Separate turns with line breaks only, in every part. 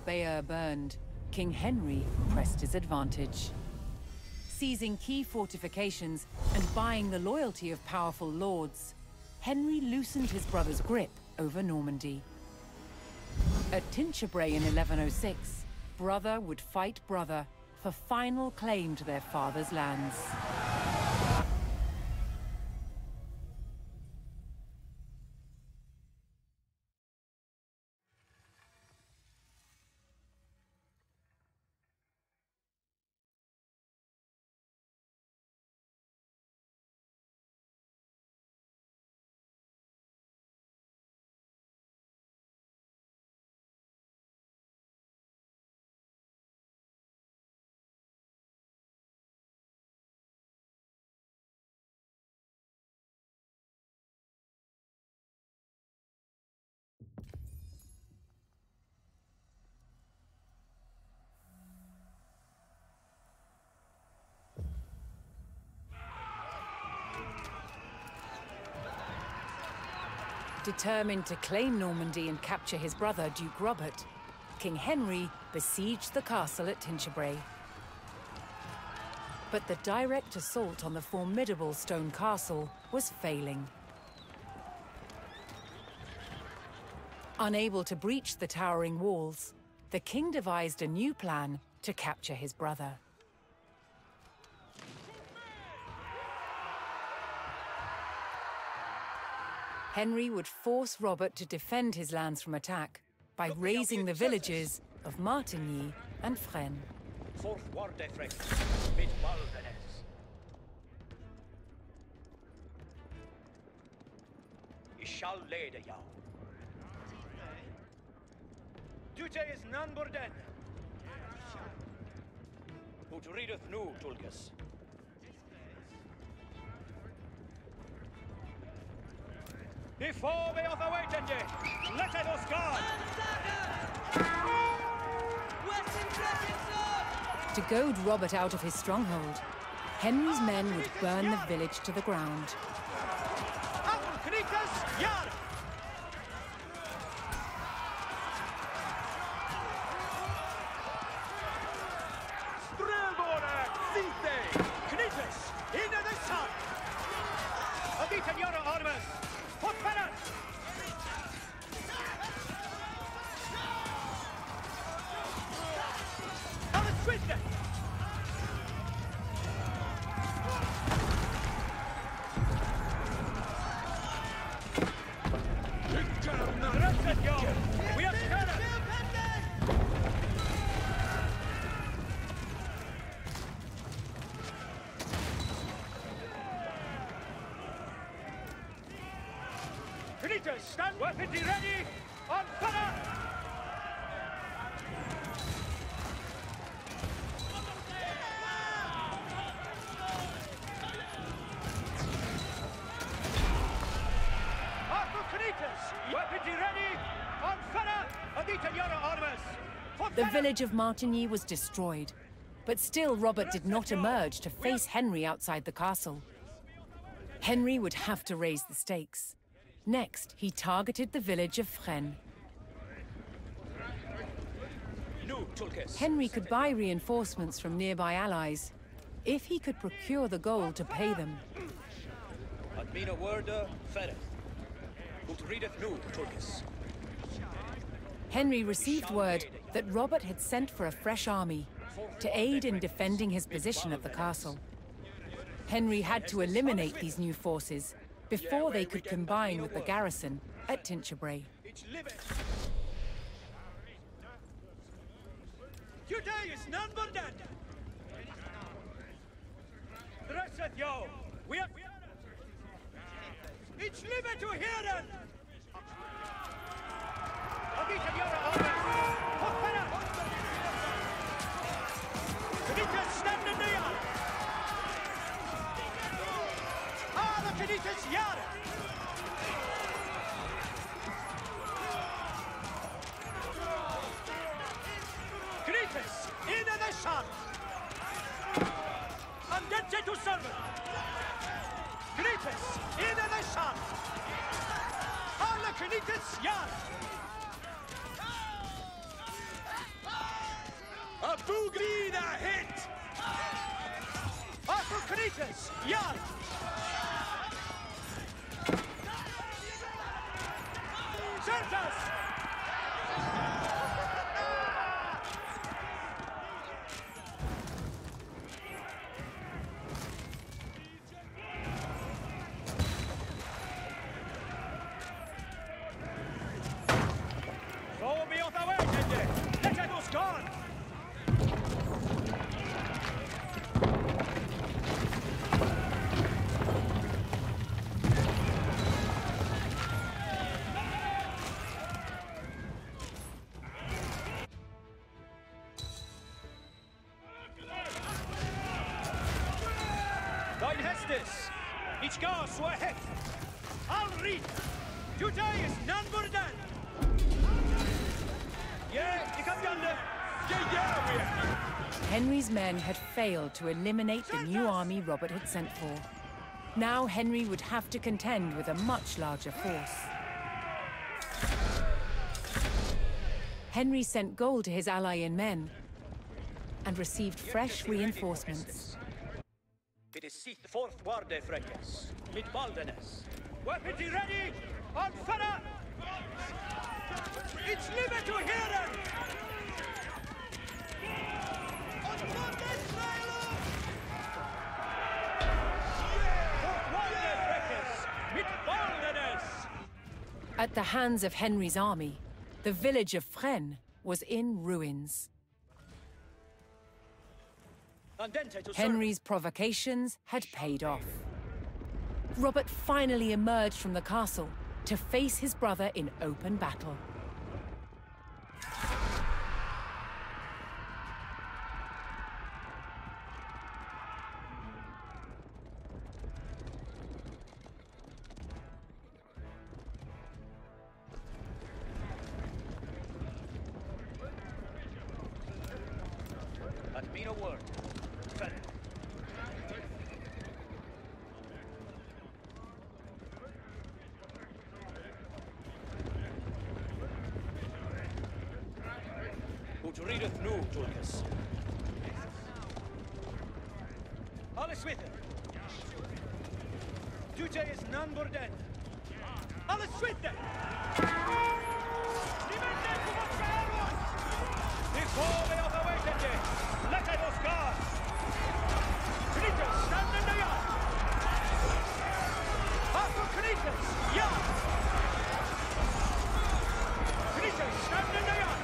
Bayeux burned, King Henry pressed his advantage. Seizing key fortifications and buying the loyalty of powerful lords, Henry loosened his brother's grip over Normandy. At Tinchebray in 1106, brother would fight brother for final claim to their father's lands. Determined to claim Normandy and capture his brother, Duke Robert, King Henry besieged the castle at Tinchebray. But the direct assault on the formidable stone castle was failing. Unable to breach the towering walls, the king devised a new plan to capture his brother. Henry would force Robert to defend his lands from attack by razing the villages of Martigny and Fresnes.
Dute is none borden. Ut readeth nu, Tulgus. Before we off awaited ye, let us guard!
To goad Robert out of his stronghold, Henry's men would burn the village to the ground.
Stand weapons ready! On fire!
The village of Martigny was destroyed, but still Robert did not emerge to face Henry outside the castle. Henry would have to raise the stakes. Next, he targeted the village of Fresnes. Henry could buy reinforcements from nearby allies, if he could procure the gold to pay them. Henry received word that Robert had sent for a fresh army to aid in defending his position at the castle. Henry had to eliminate these new forces before they could combine with the garrison at Tinchebray.
A Bugina hit! Arthur Canitas! Yan! Certas! So be on the way, Tende! Let us gone! Dein Hestes! Ich gar so het! I'll read! Today is none but done! Yeah, you come yonder! Yeah, we are!
Henry's men had failed to eliminate the new army Robert had sent for. Now Henry would have to contend with a much larger force. Henry sent gold to his ally in men and received fresh reinforcements.
It is seat fourth warde Freckes, mit Baldenes. Weapons ready! On fire! It's limit to hear them! On Freckes! Fourth warde Freckes, mit Baldenes!
At the hands of Henry's army, the village of Fresnes was in ruins. Henry's provocations had paid off. Robert finally emerged from the castle to face his brother in open battle.
At me no word. Fair. Ut readeth nu, Tulkas. Alles with it. Today is none but dead. Alles with them! Before they are the way to death, let us guard! Canitas, stand in the yard! Arthur Canitas, yard! Canitas, stand in the yard!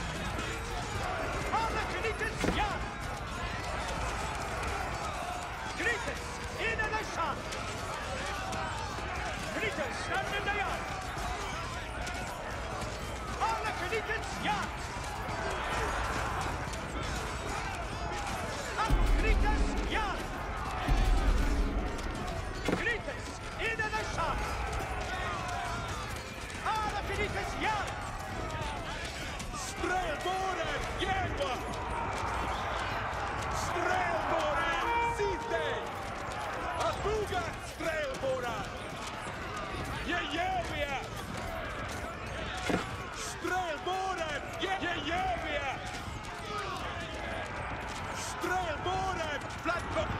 Arthur Canitas, yard! Canitas, in the shot! Canitas, stand in the yard! Arthur Canitas, yard! Grites, ja! Grites, in the shot! Alla Grites, ja! Strelbåren, jävla! Strelbåren, sitte! Abuga, strelbåren! Jävla! Strelbåren, jävla! Strelbåren, flaggbock!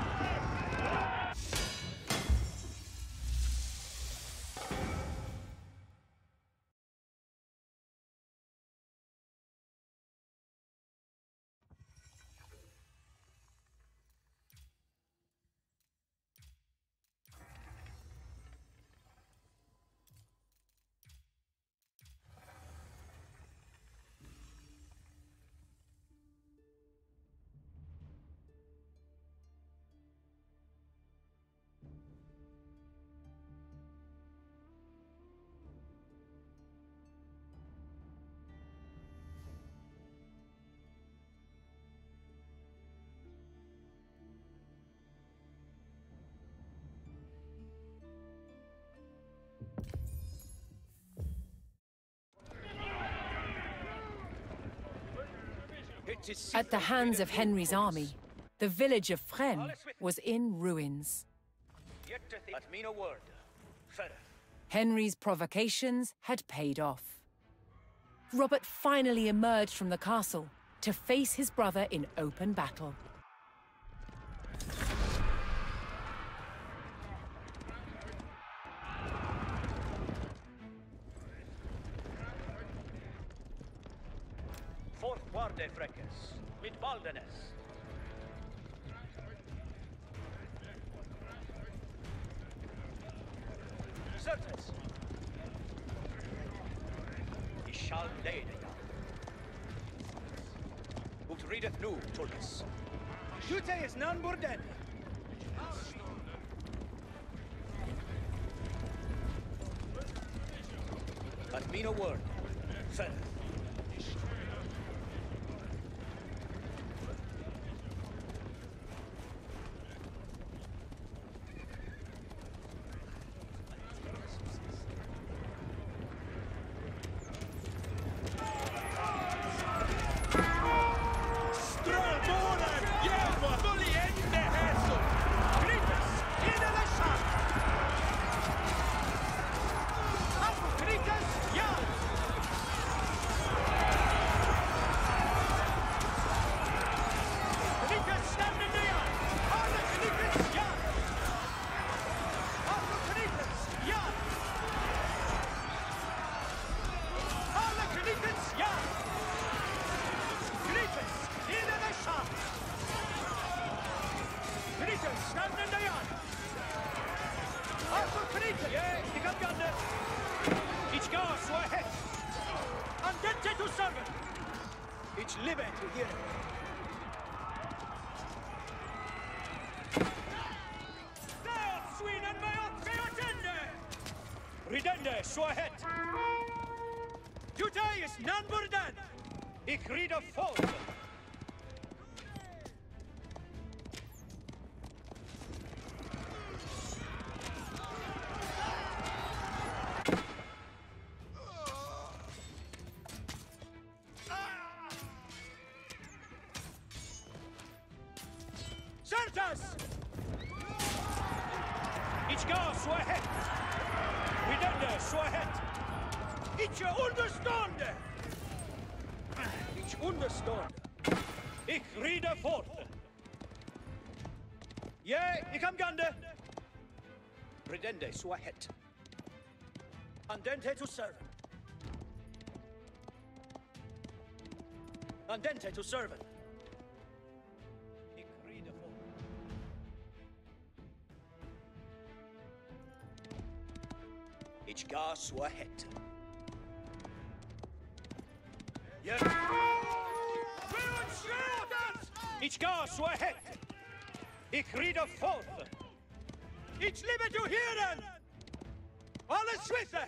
At the hands of Henry's army, the village of Fresnes was in ruins.
At me no word. Fair.
Henry's provocations had paid off. Robert finally emerged from the castle to face his brother in open battle.
Fourth Warde Freckes, mit Baldenes. Certes. Ich shall leide ja. Ut readeth nu, Tulkas. Jute is none burden. At me no word. Fell. Ridende, så het! Jute is none burden! Ik rieder fort! Certas! Ich ga så het! Ridende, så het! Ich understående! Ich understående! Ich rieder fort! Ich am gande! Ridende, så het! Andente to servant! Andente to servant! Ich rieder fort! Ich ga så het! Ich ga så het! Ich rieder fort! Ich liebe zu hören! Alle Schwisse!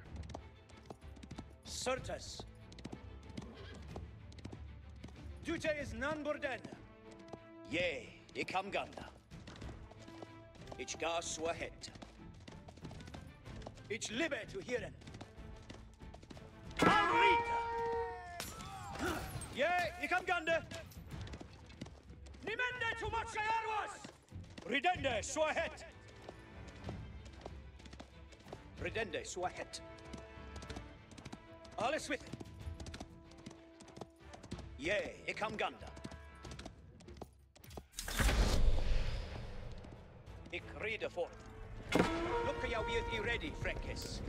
Certes! Jute is none burden! Ich am ganda! Ich ga så het! Ich liebe zu hören! Alrita! Ich am gande! Nimende to Machayaruas! Ridende, så het! Ridende, så het! Alles with it! Ich am ganda! Ich rieder fort! Look at you ready, Freckes!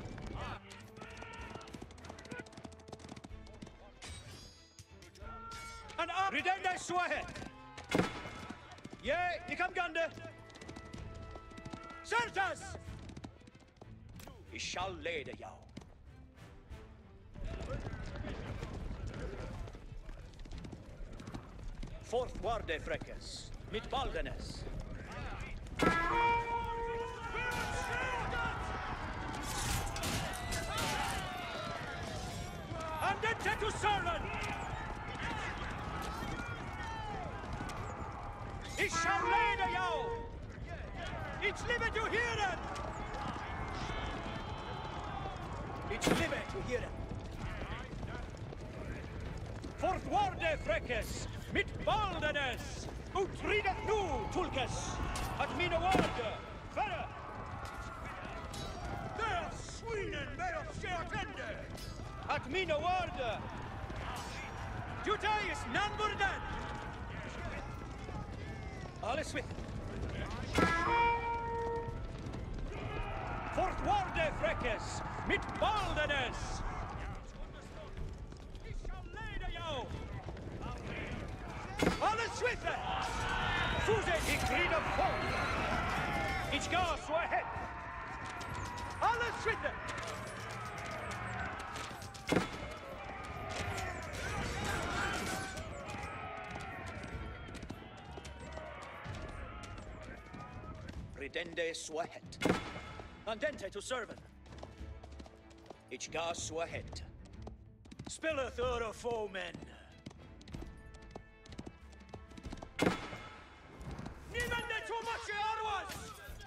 And up! Ridende, så het! Ich am gande! Certas! Ich shall lede jou! Fourth Warde Freckes, mit Baldenes! Andente to servant! Ich shall lede jou! Ich liebe zu hören! Ich liebe zu hören! Fourth Warde Freckes, mit Baldenes! Ut ridet nu, Tulkas! At mina worde! Färre! Der Swinen med oss se attende! At mina worde! Judaeus Nanburdan! Alles with. Fortwarde Freckes, mit Baldenes! Ich shall leder jou! Alles with it! Fuse ich krieder voll! Ich gar so ahead! Alles with it!
Ridende suahet.
Andente to servant.
Ich gar suahet.
Spilleth o'er foemen. Nivende too much arwas!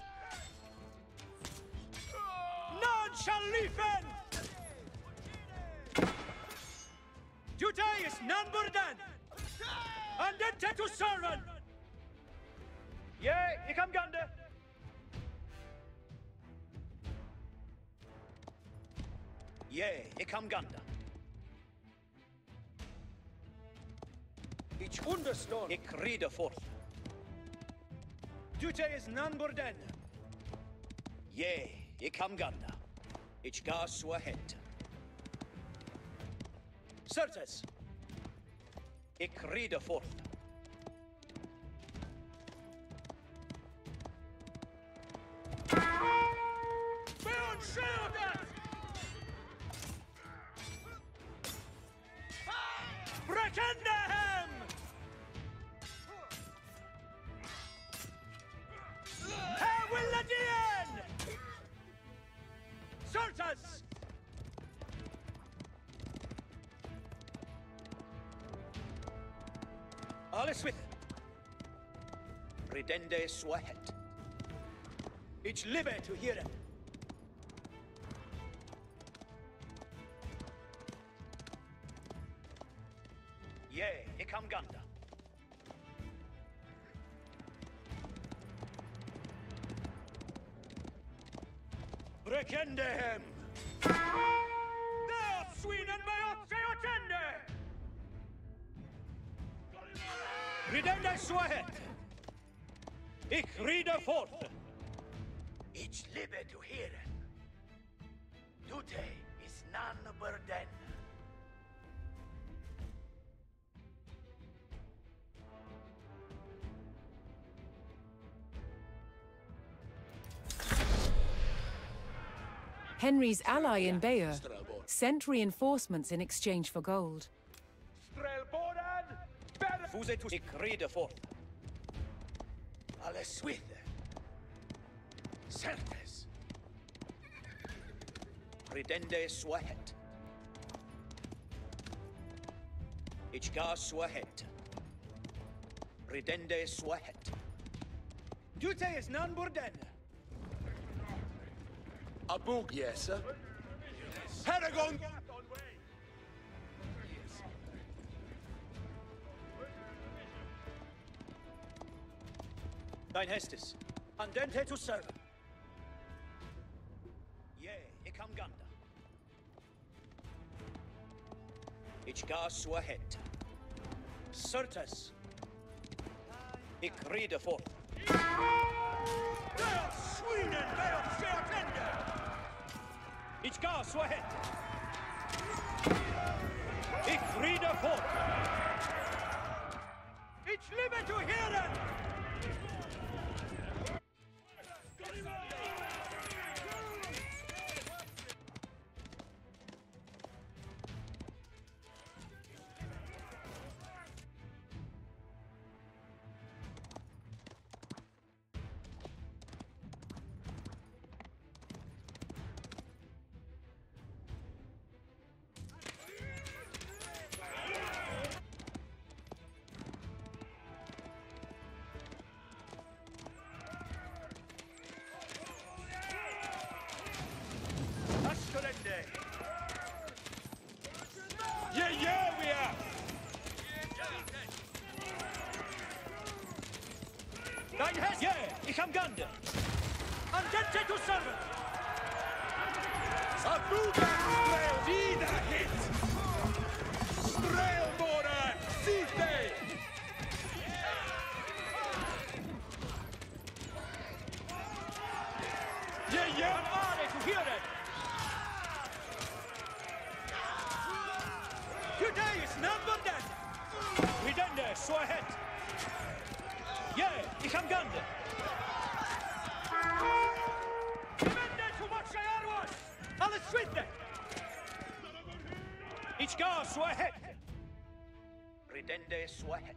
None shall liefen! Judaeus Nanburdan! Andente to servant! Yea, ich am Gande!
Yea, ich am Ganda.
Ich understand.
Ich riede forth.
Judaeus Nanburdan!
Yea, ich am Ganda. Ich gar suahet.
Certes!
Ich riede forth.
Beyond shielded! Breckendahem! Herr Willadien! Certes!
Alles with. Ridende suahet.
Ich liebe to hear it.
Yea, ich am Ganda.
Breckendahem! There, Sweden may not say attende! Ridende suahet! Ich riede forth!
Ich liebe to hear it. Dute is none burden.
Henry's ally in Bayeux sent reinforcements in exchange for gold.
Strelboran! Better!
Fuse to ich riede forth.
Alles with. Certes!
Ridende suahet. Ich gar suahet. Ridende suahet.
Judaeus Nanburdan!
A book, yes, sir.
Paragon! Dein Hestes. Andente to serve.
Yea, ich am Ganda. Ich gar suahet.
Certes.
Ich riede forth.
Der Sweden wer sig attende! Ich gar so ahead. Ich riede fort. Ich liebe zu hören! Yeah, we are! Dein Hest! Yeah, ich am Gande! Andente to serve!
Sabuga! Wieder hit! Strailboren! Site!
An are to hear it! Today is number dead! Ridende, so ahead! Ich am Gande! Ridende, so much I was! Alles switte! Ich gar so ahead!
Ridende so ahead.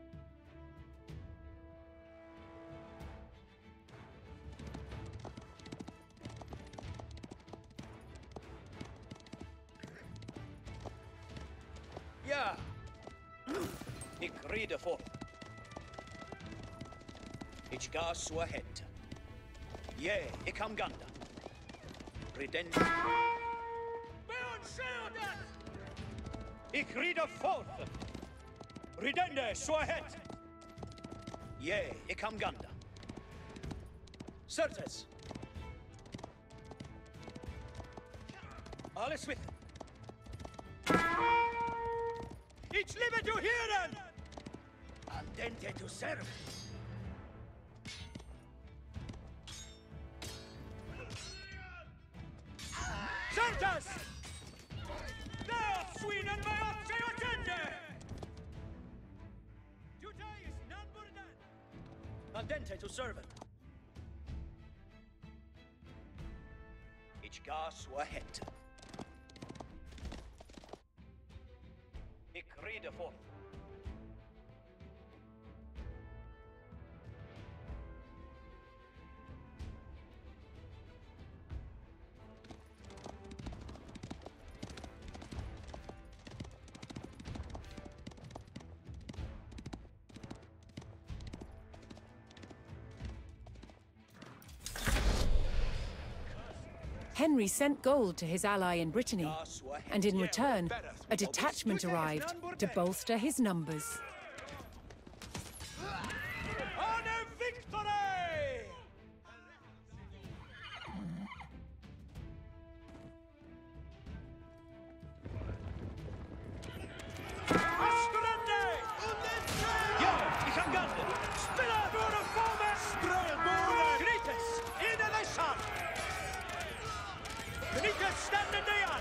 Ja! Ich rede vor. Ich ga so ahead. Ich am Ganda. Ridende.
Ich rede forth! Ridende, so ahead!
Ich am Ganda.
Certes! Alles with. Ich liebe zu hören!
Andente to serve.
Certes! There, Sweden, my option attende! Today is none but done!
Andente to servant. Ich ga so ahead. Ich rede vor.
Henry sent gold to his ally in Brittany, and in return, a detachment arrived to bolster his numbers.
Honor victory! Astrande!
Ich am Gande.
Spiller wurde vorwärts! Strömboden! Grites! In der Schand! Grites standen der!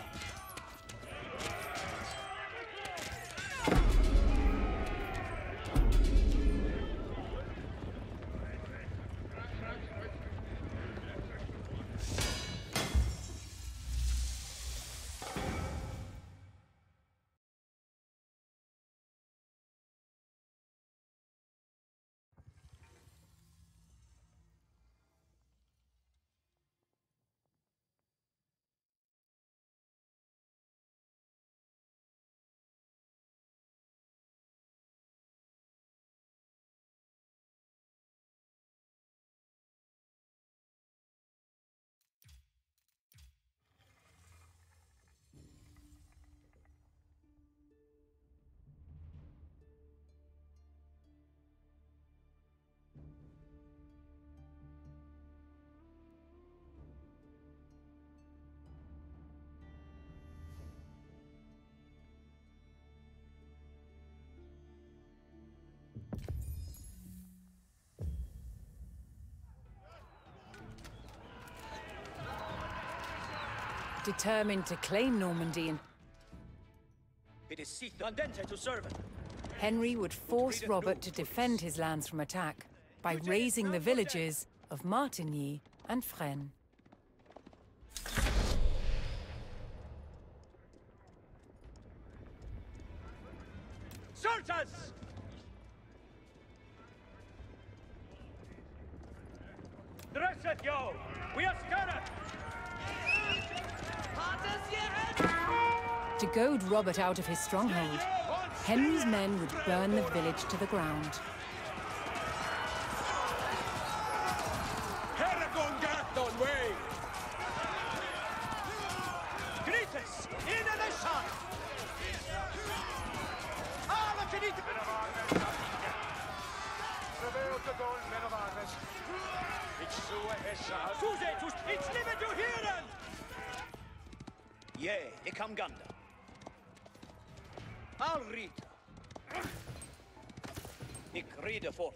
Determined to claim Normandy, and
It is Sith Andente to servant.
Henry would force Robert to defend his lands from attack by razing the villages of Martigny and Fresnes.
Soldiers! Dresset yo! We are scattered!
To goad Robert out of his stronghold, Henry's men would burn the village to the ground.
Heragon Gathon way!
Grites! In the sun! Alla finita! Suze, ich liebe zu hören!
Ich am Ganda. Al Rita. Ich rede fort.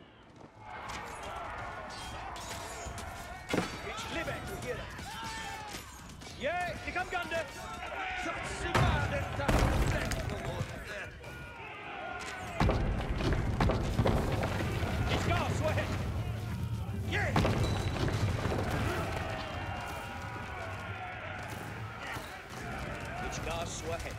Ich liebe zu hören. Ja, ich am Gande. Ich ga so ahead. Yeah. Ich ga so ahead.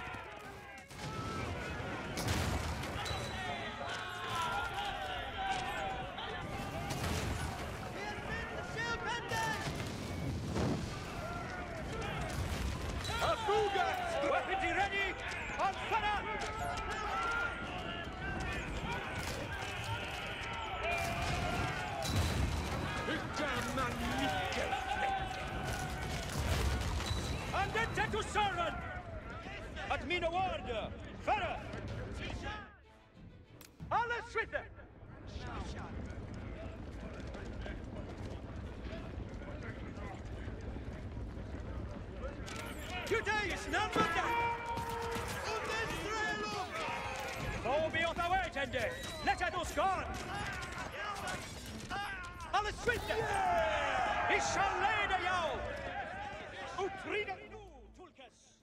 Weapons ready! On fire! Andente to servant! At mina word! Fire! Alle skytte! Today is none but that! Då be åt away, Let us gone! Alle skytte! Vi shall leda jou! Utrida nu, Tulkes!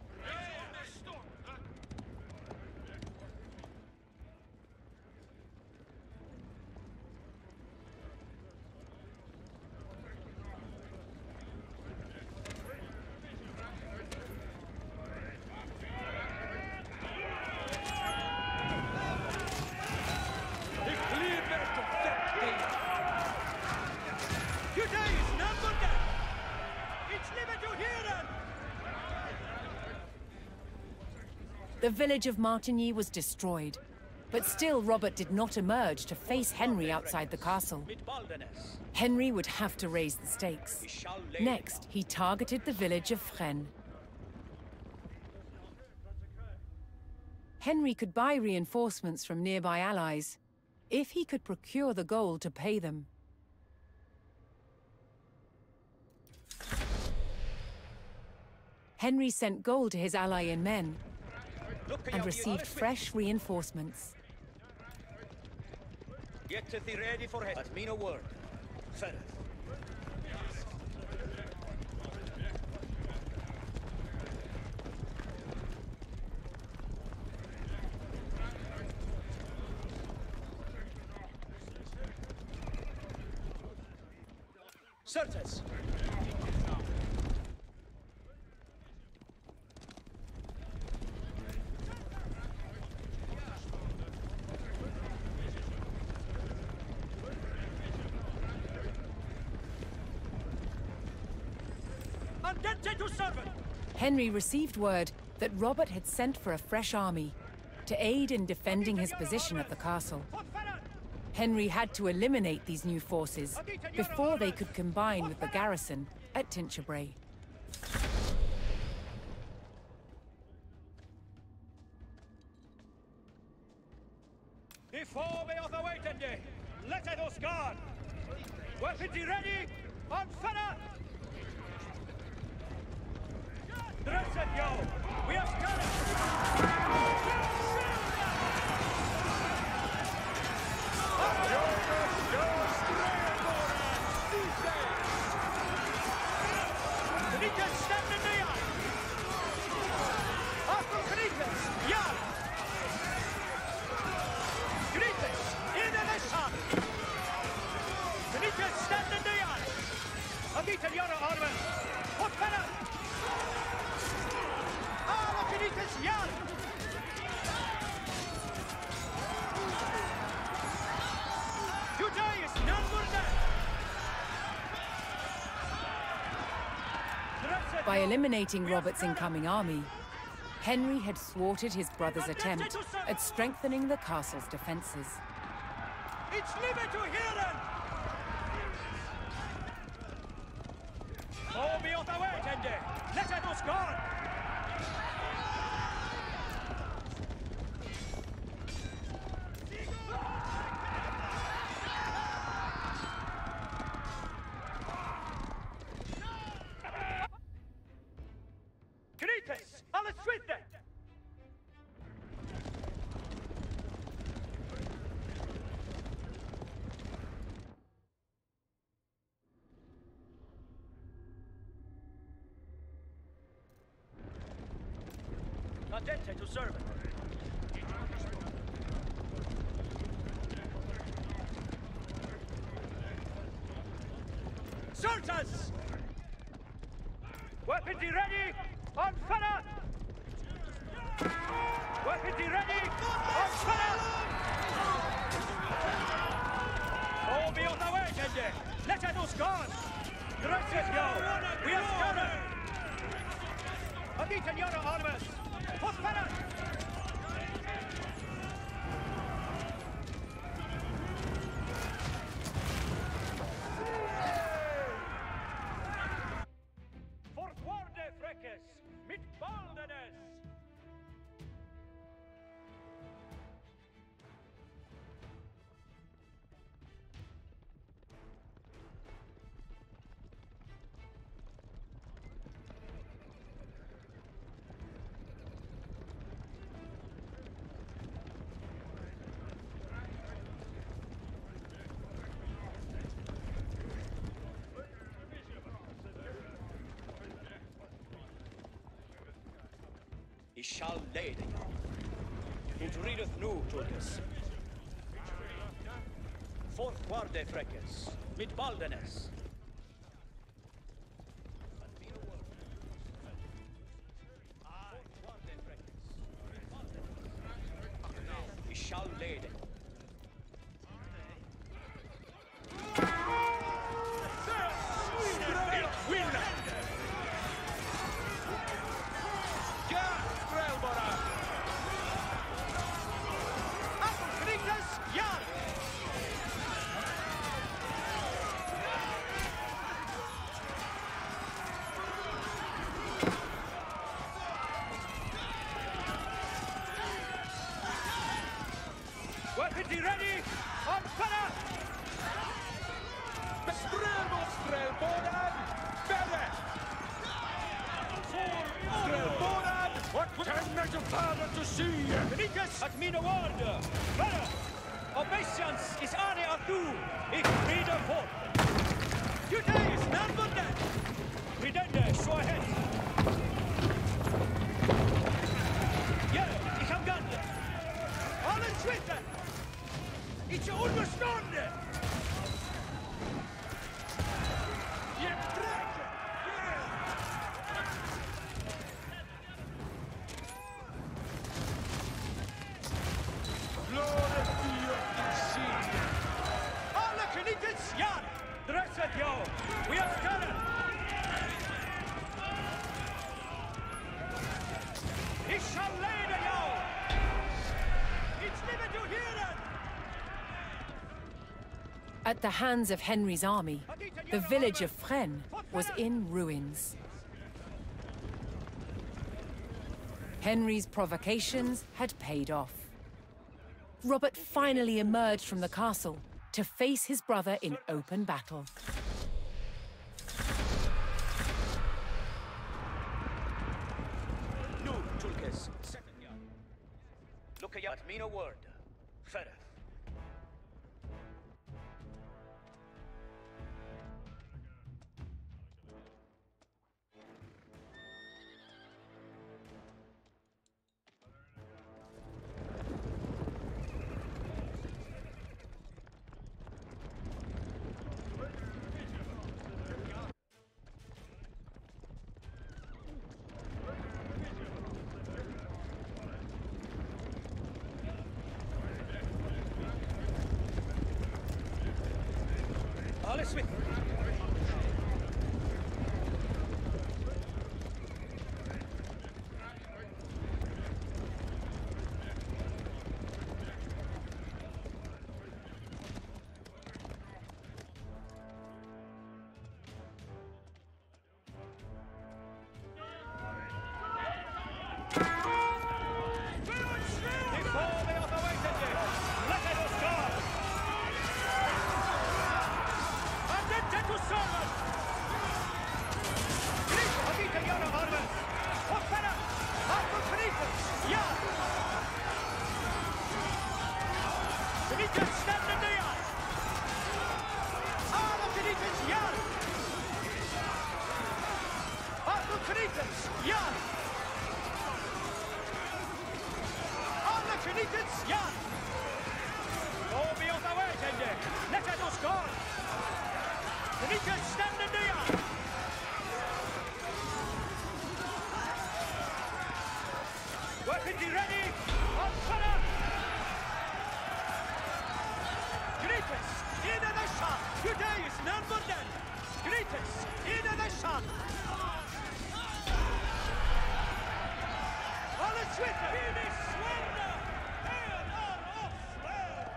The village of Martigny was destroyed, but still Robert did not emerge to face Henry outside the castle. Henry would have to raise the stakes. Next, he targeted the village of Fresnes. Henry could buy reinforcements from nearby allies, if he could procure the gold to pay them. Henry sent gold to his ally in men, and received fresh reinforcements.
Get to thee ready for head. At me no word. Ferret. Certes.
Henry received word that Robert had sent for a fresh army to aid in defending his position at the castle. Henry had to eliminate these new forces before they could combine with the garrison at Tinchebray.
Before we are the waiting, let us guard! Weapons ready! On fire! Dress it, yo! We have Knights stand in the eye! After Knights, yard! Knights, in the sun! Knights stand in the eye! Agita Yara Armen! What better? Knights, yard! Today is none more than
By eliminating Robert's incoming army, Henry had thwarted his brother's attempt at strengthening the castle's defenses.
It's liberty to hear Oh, be on the way, Tende! Let us go! Grites! Alle skytte!
Andente to servant.
Soldiers! Weapons ready! On fire! Weapons ready! On fire! Oh, be on the way, Gende! Let us gone! Gracias, yo! We are scattered! Adita Yara armors! For fire! Fortguarde freques! Mit baldenes!
I shall lede you. Ut rideth nu, Tulkes. Fortguarde freques, mit baldenes. I shall lede.
Weapons ready! On fire!
Strelboran! Bere! Strelboran! What tenne to father to see?
Benitez at mine word! Fire! Obeisance is ane atu! Ich rede fort! Today is none but that! Ridende, so ahead! Ja, ich am Gande! Allen Schwitter! It's unbestanden! Alle genietens, ja! Dresset, jo! We are scattered! Ich shall lede, jo! It's never to hear it!
At the hands of Henry's army, the village of Fresnes was in ruins. Henry's provocations had paid off. Robert finally emerged from the castle to face his brother in open battle.
Nu, Tulkes, second yard. Look at me no word. Fereth.
Alles with! Be ready! On fire! Greatest, in the shot! Today is none but then! Greatest, in the shot! All is with you! Give me slender! And on off swell!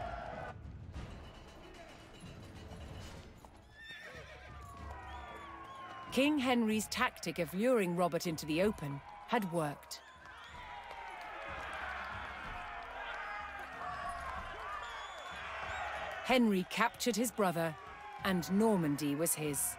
King Henry's tactic of luring Robert into the open had worked. Henry captured his brother, and Normandy was his.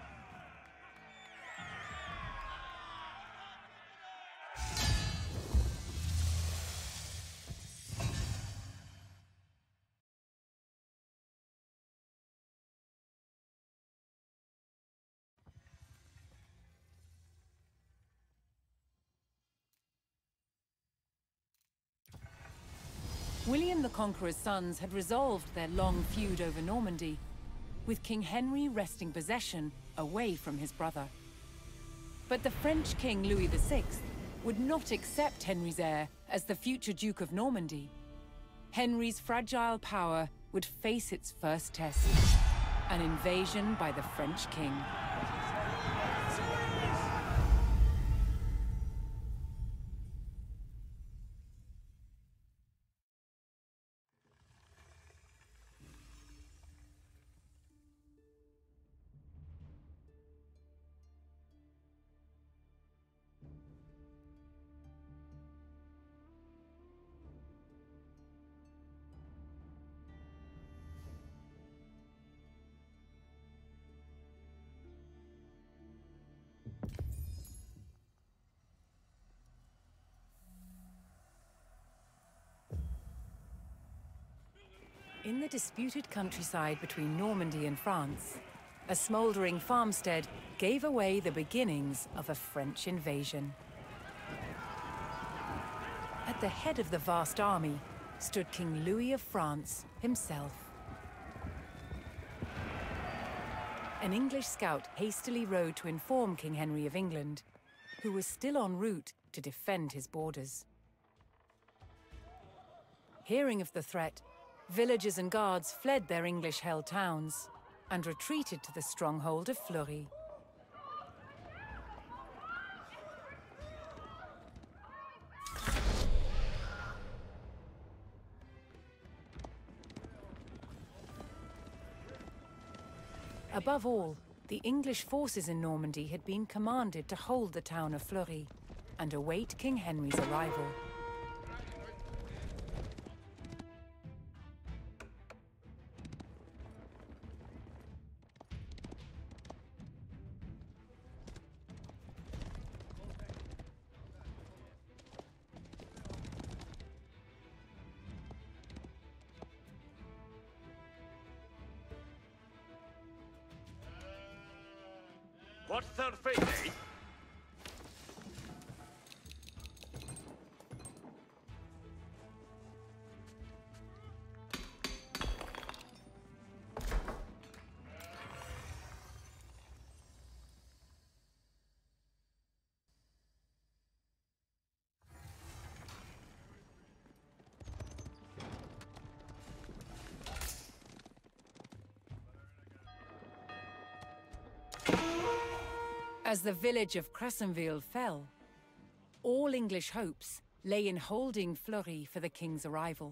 William the Conqueror's sons had resolved their long feud over Normandy, with King Henry wresting possession away from his brother. But the French King Louis VI would not accept Henry's heir as the future Duke of Normandy. Henry's fragile power would face its first test, an invasion by the French king. In the disputed countryside between Normandy and France, a smouldering farmstead gave away the beginnings of a French invasion. At the head of the vast army stood King Louis of France himself. An English scout hastily rode to inform King Henry of England, who was still en route to defend his borders. Hearing of the threat, villagers and guards fled their English-held towns and retreated to the stronghold of Fleury. Above all, the English forces in Normandy had been commanded to hold the town of Fleury and await King Henry's arrival.
What's their fate, eh?
As the village of Cressenville fell, all English hopes lay in holding Fleury for the king's arrival.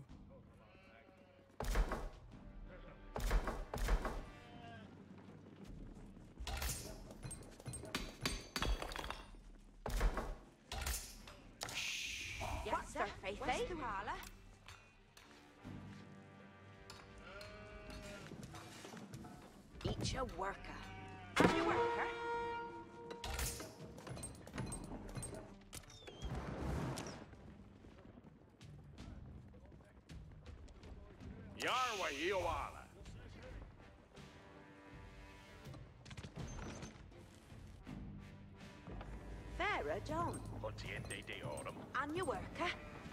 What's their faith, eh? Each a worker. I'm a worker.
Yarwa Iowala.
Farah John.
Pontiente de Autumn.
I'm your worker.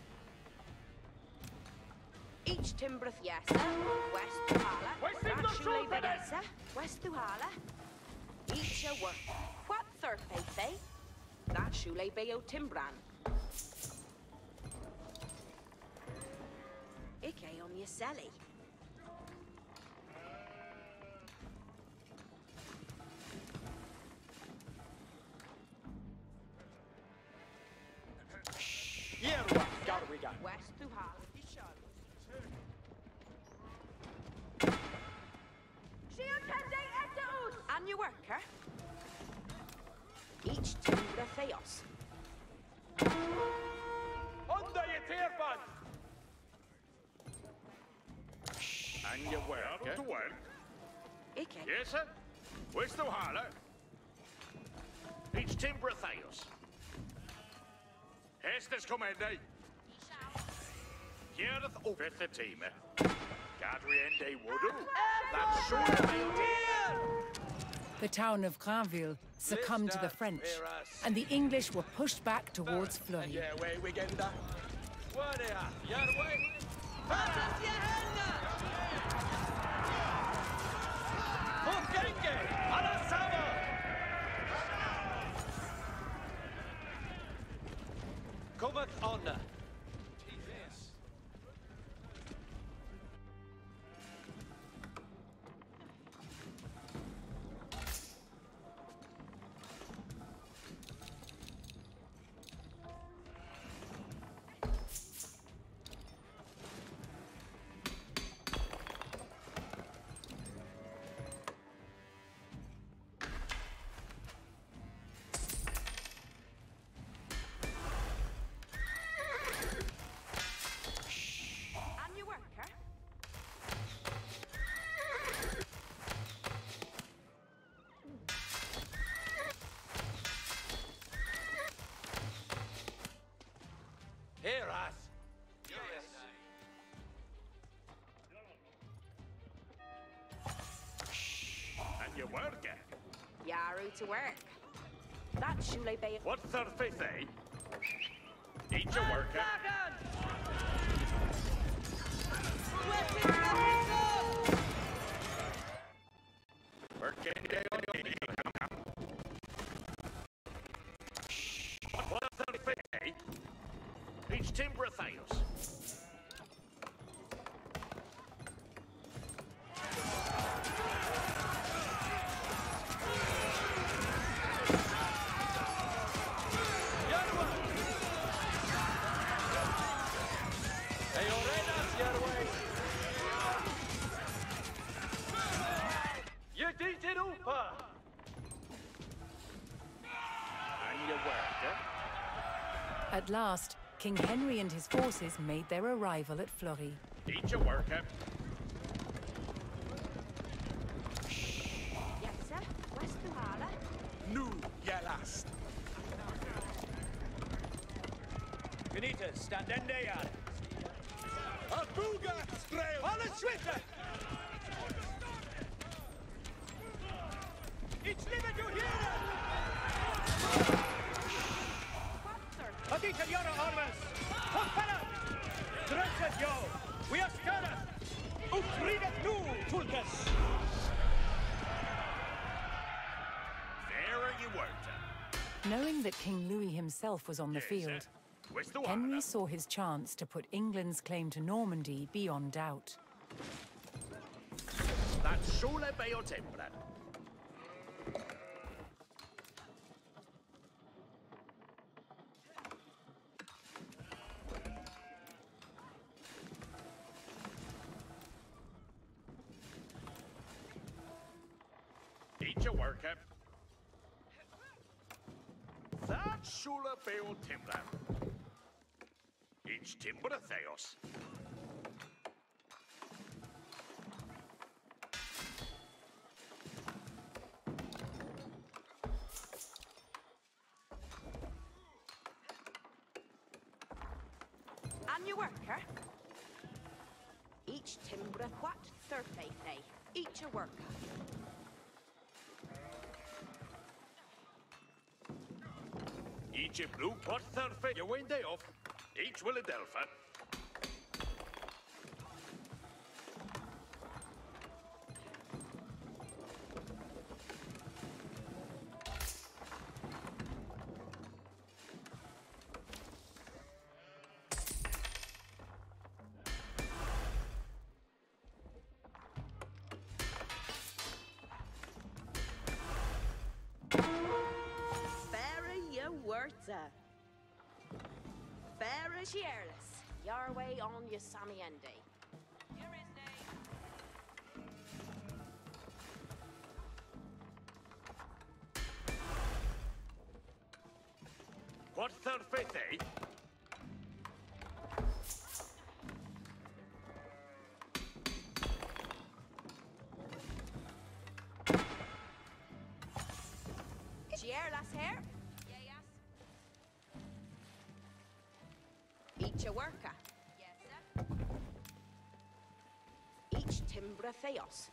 Each Timbreth Yesa. West Tuhala. Rashule Bayesa. West Tuhala. Each a worker. What third faith, eh? That Shule Bayo Timbran. Ike on your celly.
Yerwa, Garwiga.
West through Hala. And your worker. Each Timbra Theos.
Under your tearfan! And your work, to work.
Ike.
Yes, sir? Where's the holler? Each Timbra Theos. Estes comende. Hiereth opeth the team. Gadriende Woodoo. That's sure
The town of Granville succumbed to the French, and the English were pushed back towards Fleury.
Yeah, way we get that. What your way? Cometh honor.
And your worker.
Hear us.
And your work.
Yaru to work. That Shule Bay.
What thirfeth they? Each a worker. Working day on what thirfeth they? Each Timbra Theos.
Hey, Orenas, your way. You did it over.
And your worker.
At last, King Henry and his forces made their arrival at Fleury.
Each a worker.
Yes, sir. West through Hala.
Nu, ya last.
Benitez, standende yard.
Abuga, Strail.
Alle Schwitte! It's livet you here! Adita Yara Armas! Hoppala! Dresset yo! We are stirred! Utridet nu, Tulkas!
There you worker.
Knowing that King Louis himself was on the field,
Where's the
Henry
water?
saw his chance to put England's claim to Normandy beyond doubt.
That's Shule Bayo Timbra. Each a worker. That's Shule Bayo Timbra. Each Timbra Theos.
And your worker. Each Timbra what? Thirthe. Each a worker.
Each a blue pot third you win day off. Each will a delpha.
Very cheerless. Your way on your Sammy Endy. Here is
Quarter 50.
cheerless here. Each a worker. Yes, sir. Each timbra theos.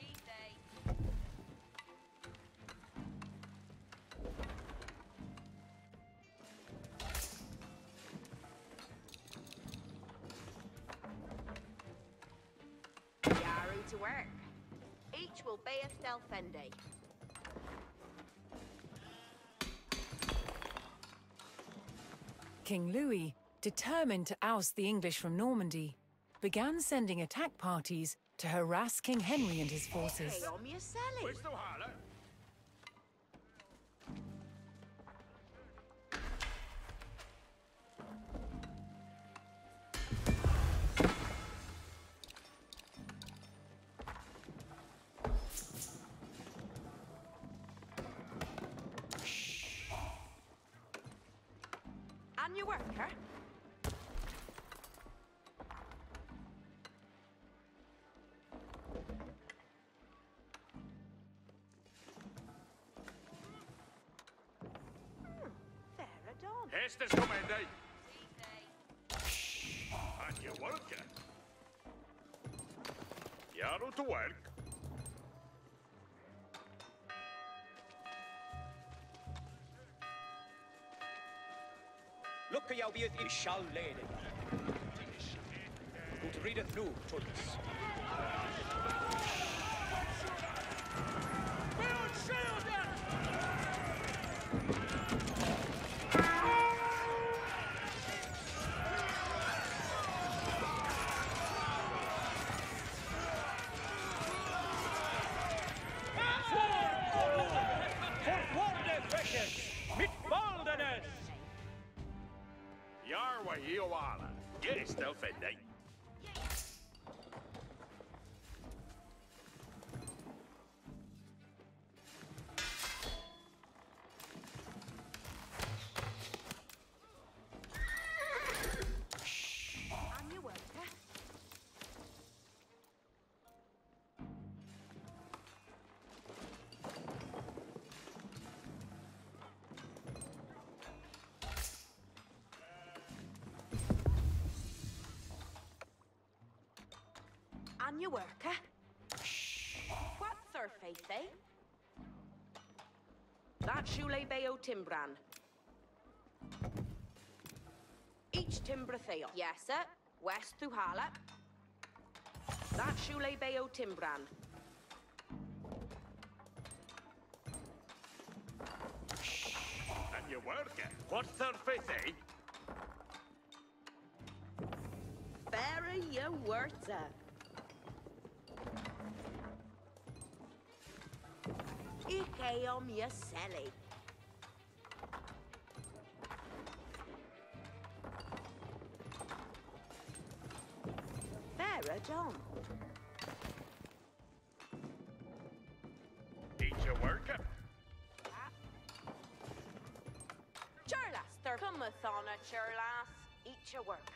Yaru to work. Each will be a Stelfendi.
King Louis, determined to oust the English from Normandy, began sending attack parties to harass King Henry and his forces.
Hey, on your selling.
Where's the Harla?
And your worker? Fair done.
Estes Commander. And your worker. Yarrow to work.
Look at you i shall lady. Gut readeth nu, Tullus.
Forwarde Freches! Mit Baldenes!
Yarwa Ioala. Yes, Stelfendi.
And your worker? And your worker? What's her face, eh? That Shule Bayo Timbran. Each Timbra Theo. Yes, sir. West through Hala. That Shule Bayo Timbran.
And your worker. Quarter 50.
Very your words, sir. Ike om your selly. Vera John.
Each your worker.
Churlas, there cometh on a churlas. Each a worker.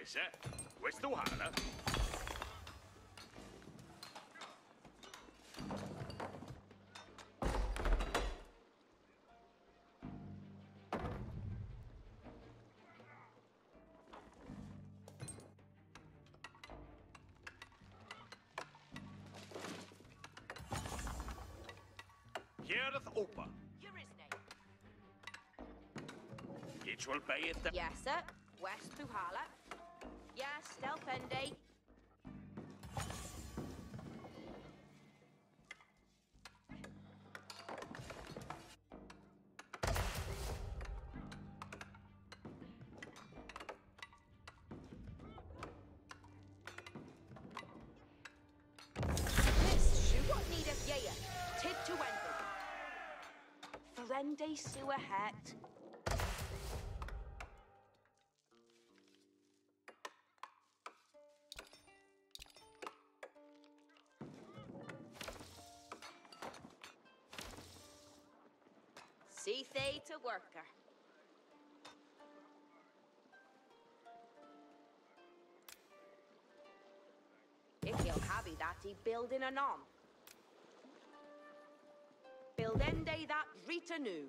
Yes, questo hala. Heareth Opa.
Here is name.
Each will pay it.
Yes, sir. West Tuhala. Yes, Stelfende. Miss Shoe, what needeth ye? Tid to Wendell. Ferende sewer hat. See they to worker. If he'll have that he building anon. Buildende that Rita new.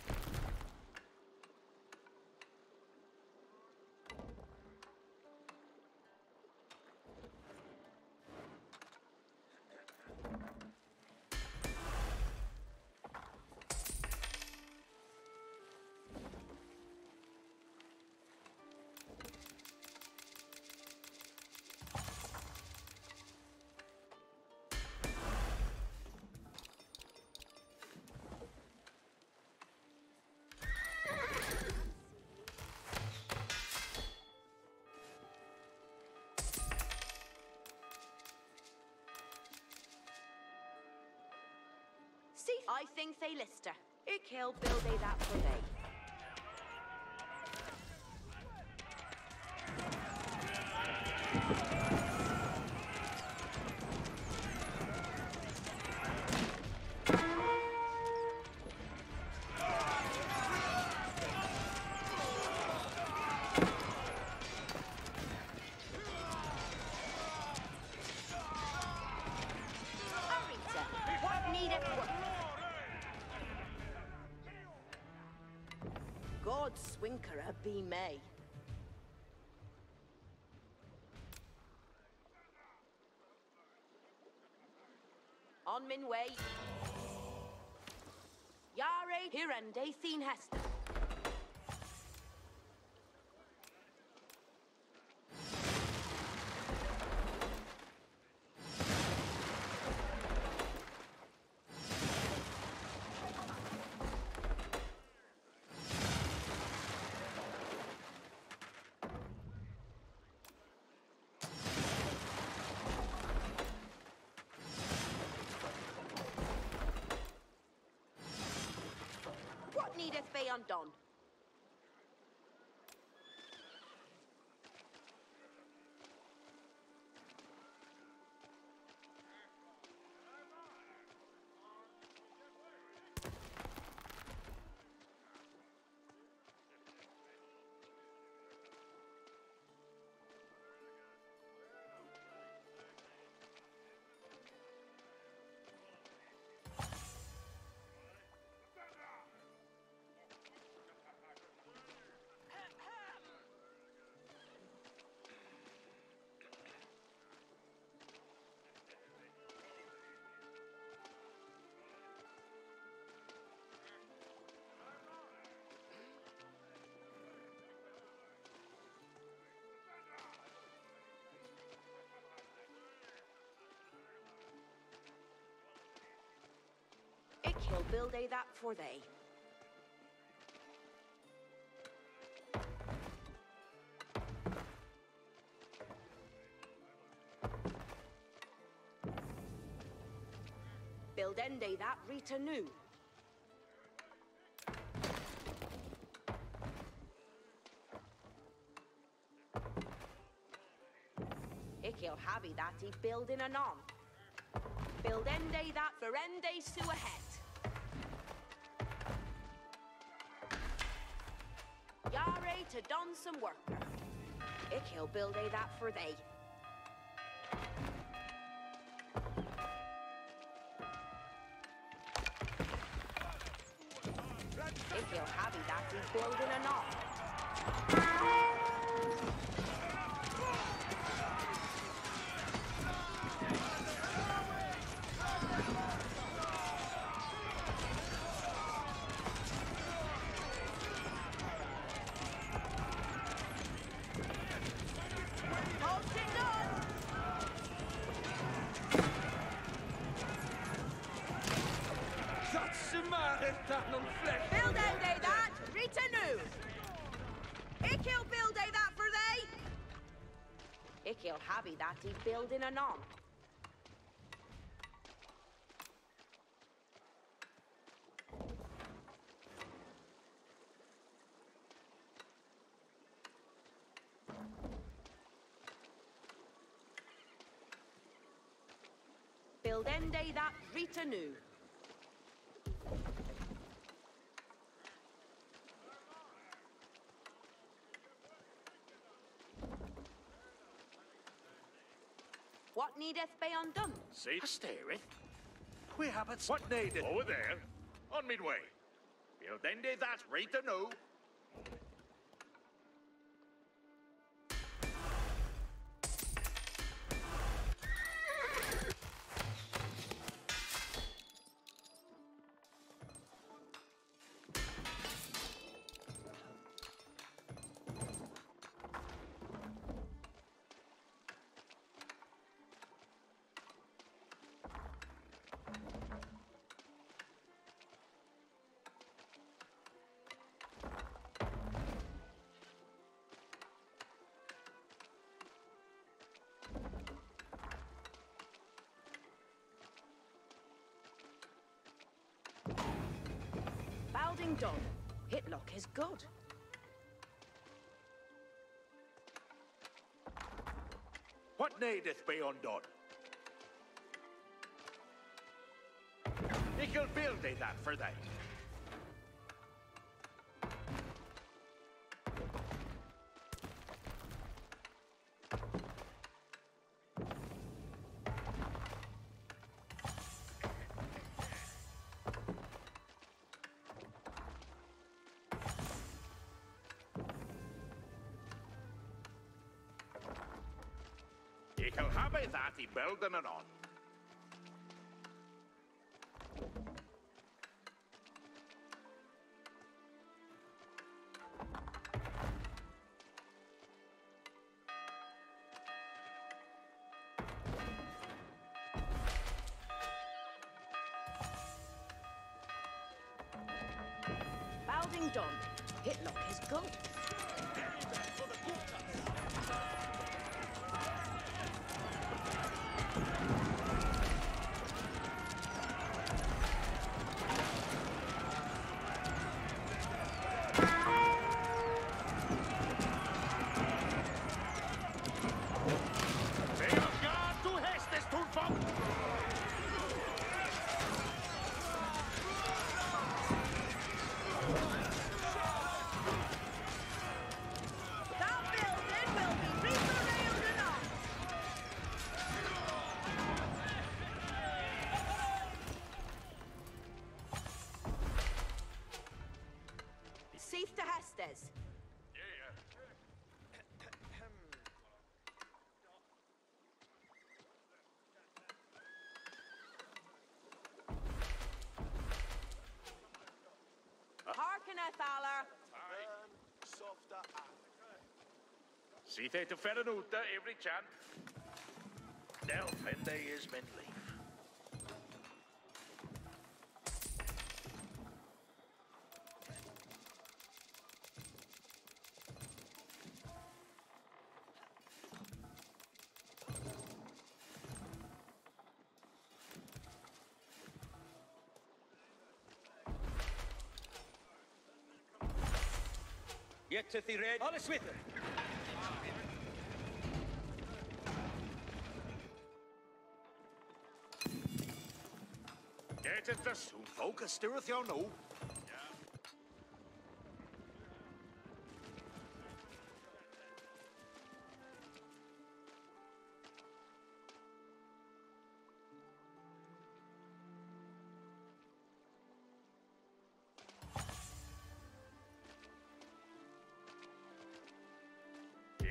See, I think they Lister. Ik he'll build they that for they. Arita, what needeth work? God Swinkera be May. On min way. Yare Hirende Thien Hester. What needeth be undone? He'll build a that for they. Build ende that Rita new. He'll have that he building anon. Build ende that Ferende sewer het. Yare to don some worker. Ik he'll build that for thee. Ik he'll have that he's building a knot. Build that, Rita nu. Ik he'll build that for thee. Ik he'll have that he's building a knot. Build that Rita nu. What needeth be undone?
See, stareth. We have it. What needeth? Over there. On midway. Build ended that right to know.
Balding done. Hitlock is good.
What needeth be undone? Ick'll build thee that for thee. Ick'll have that he building it on.
Balding done. Hitlock is good. Seath to Hestes. Harkeneth, Aller.
See they to Ferranuta every chance. Delphinde is min leaf.
Yet to the red. Alles with her.
Get it the soon focus stirreth your no.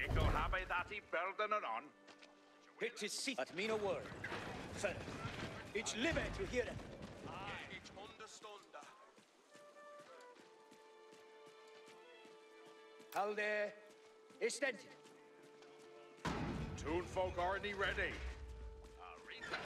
Echo happy that he building it on.
It is seat at Mina word. Sir, it's live to hear it.
It's understunda.
Halde extended.
Toonfolk already ready. Rita.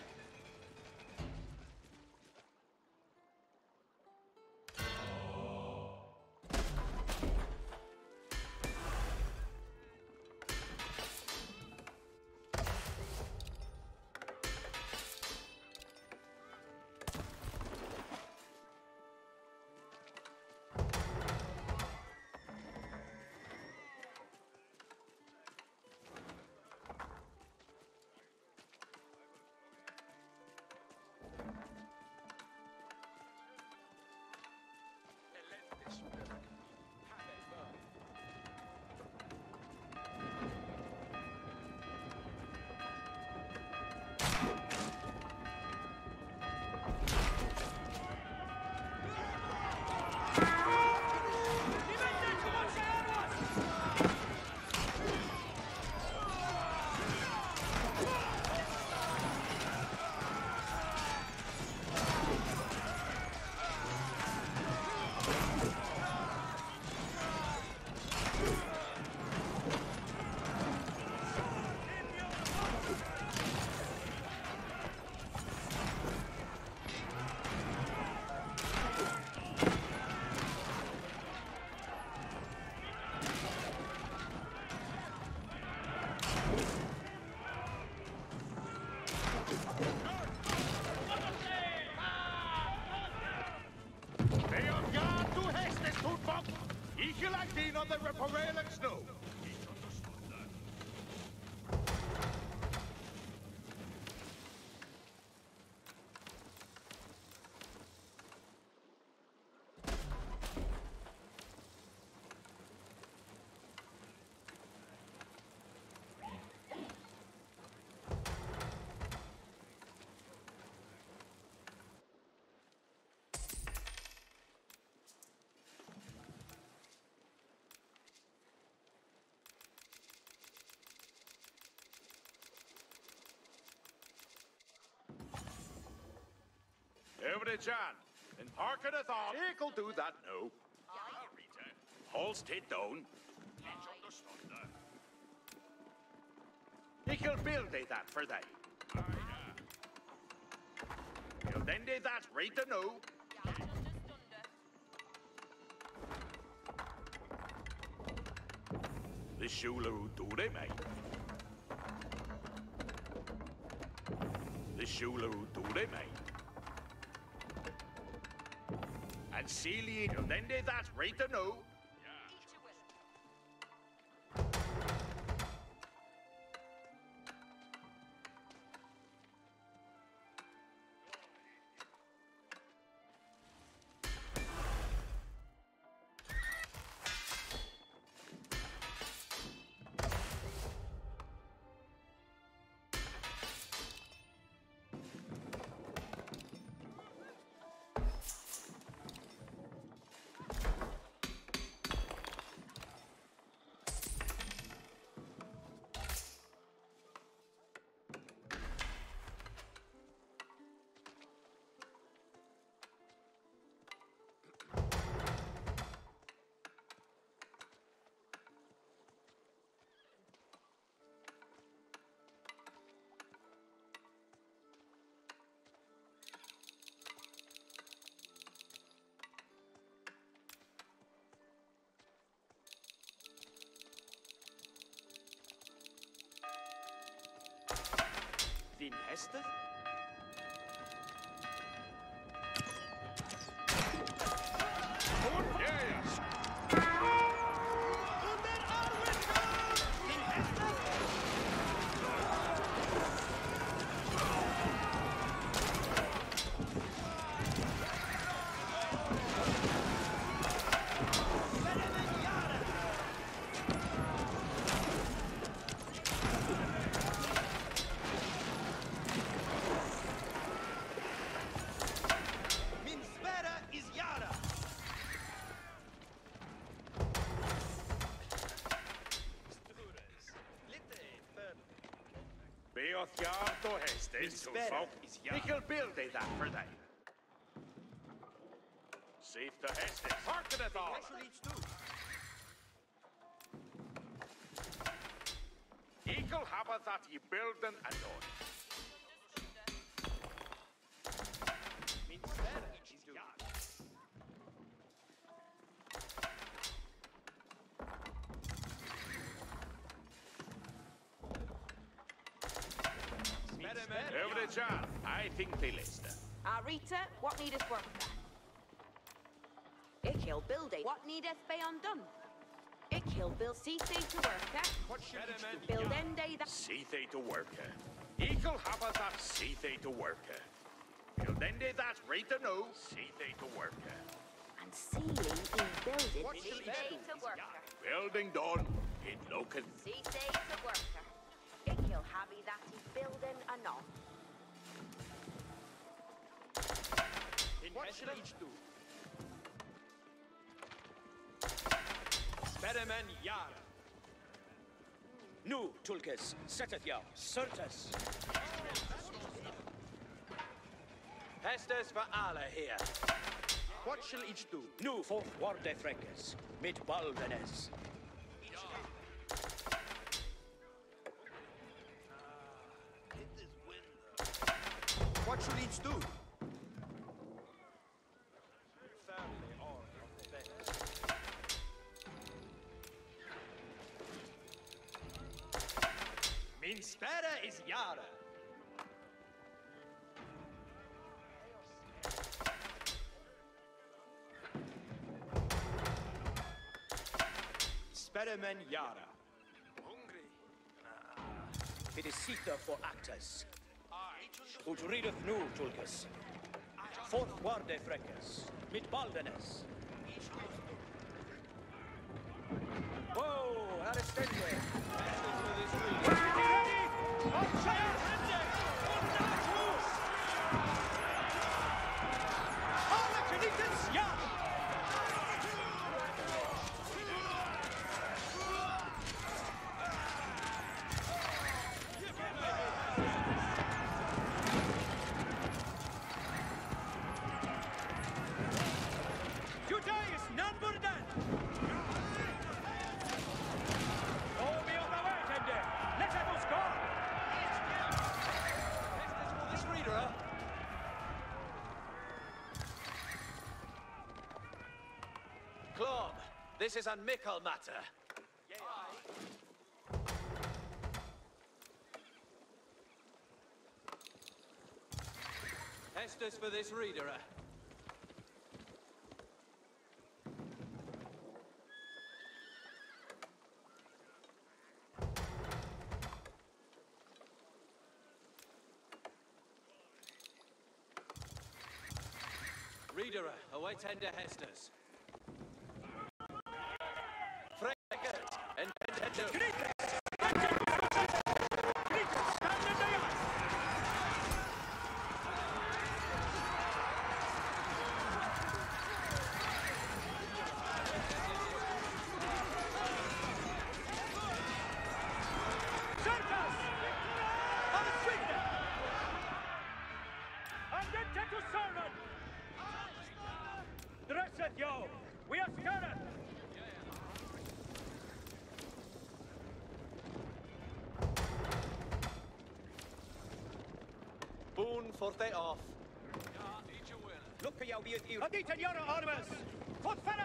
On the Reparailing Snow. Every John, and hearken a thought. He'll do that now. Holst it down. He'll build that for thee. He'll then do that right to know. The Shulu do they make? The Shulu do they make? And Celia, then did that right to know. Din heste? Beoth yard o hestes to folk. Nickel build they that for they. Safe to hestes. Hearken it all. Eagle habba that ye builden and on. Over the job. I think they list.
Rita, what needeth work there? Ich will build it. What needeth be undone? Ich will build see to work,
What should it
build end day that.
See they to work. Eagle habba that see they to work. Build end day that right to know. See they to work.
And sealing in building
What
see
shall
they
he
to work.
Building done. In Loken.
See they to work. Ich will habby that he building anon.
What shall each do? Speramen Yara.
Nu, Tulkes, seteth ya, certus.
Hestes for Allah here. What shall each do?
Nu, forth warde freques, mit balvenes.
What shall each do?
Min spera is Yara. Speramen Yara.
Hungry.
Vidicita for actus. Ut readeth nu, Tulcus. Forth warde freques, mit balvenes. Whoa, Aristende.
This is a mickle matter. Estes for this reader. Reader, away tender Hestes. Forte off.
Look for your beauty. Adit and Yara armors! Foot fella!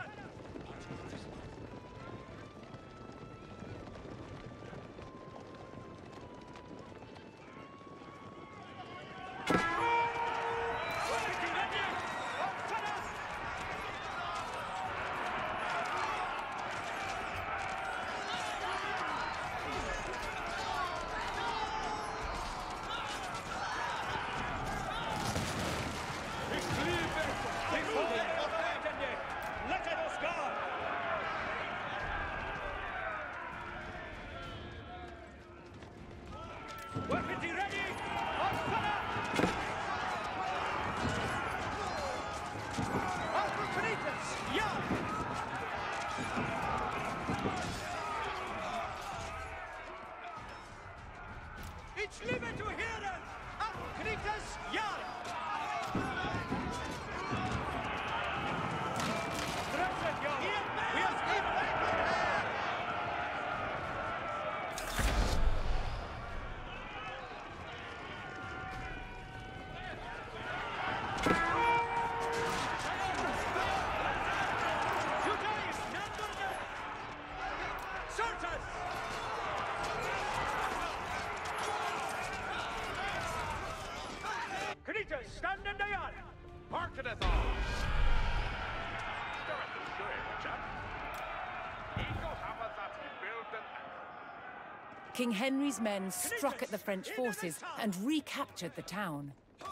Ich liebe zu hören! Akritas Jan! Dressed Jan! We are stand in the yard!
Harkeneth all! Stirreth them good, chap. Eagle hammer that he built and
King Henry's men struck at the French forces and recaptured the town.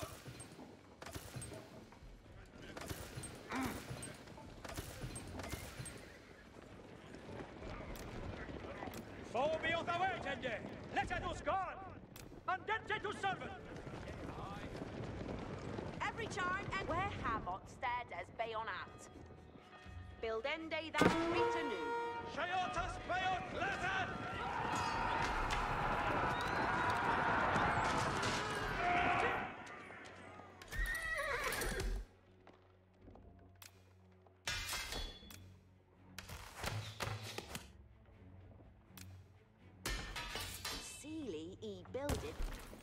Foe be on the way, Tende! Let us gone! Andente to servant!
Every charm and where Hamot stared as Bayonat. Buildende that Ritanu.
Shayotas Bayot Lazan!
Sealy builded.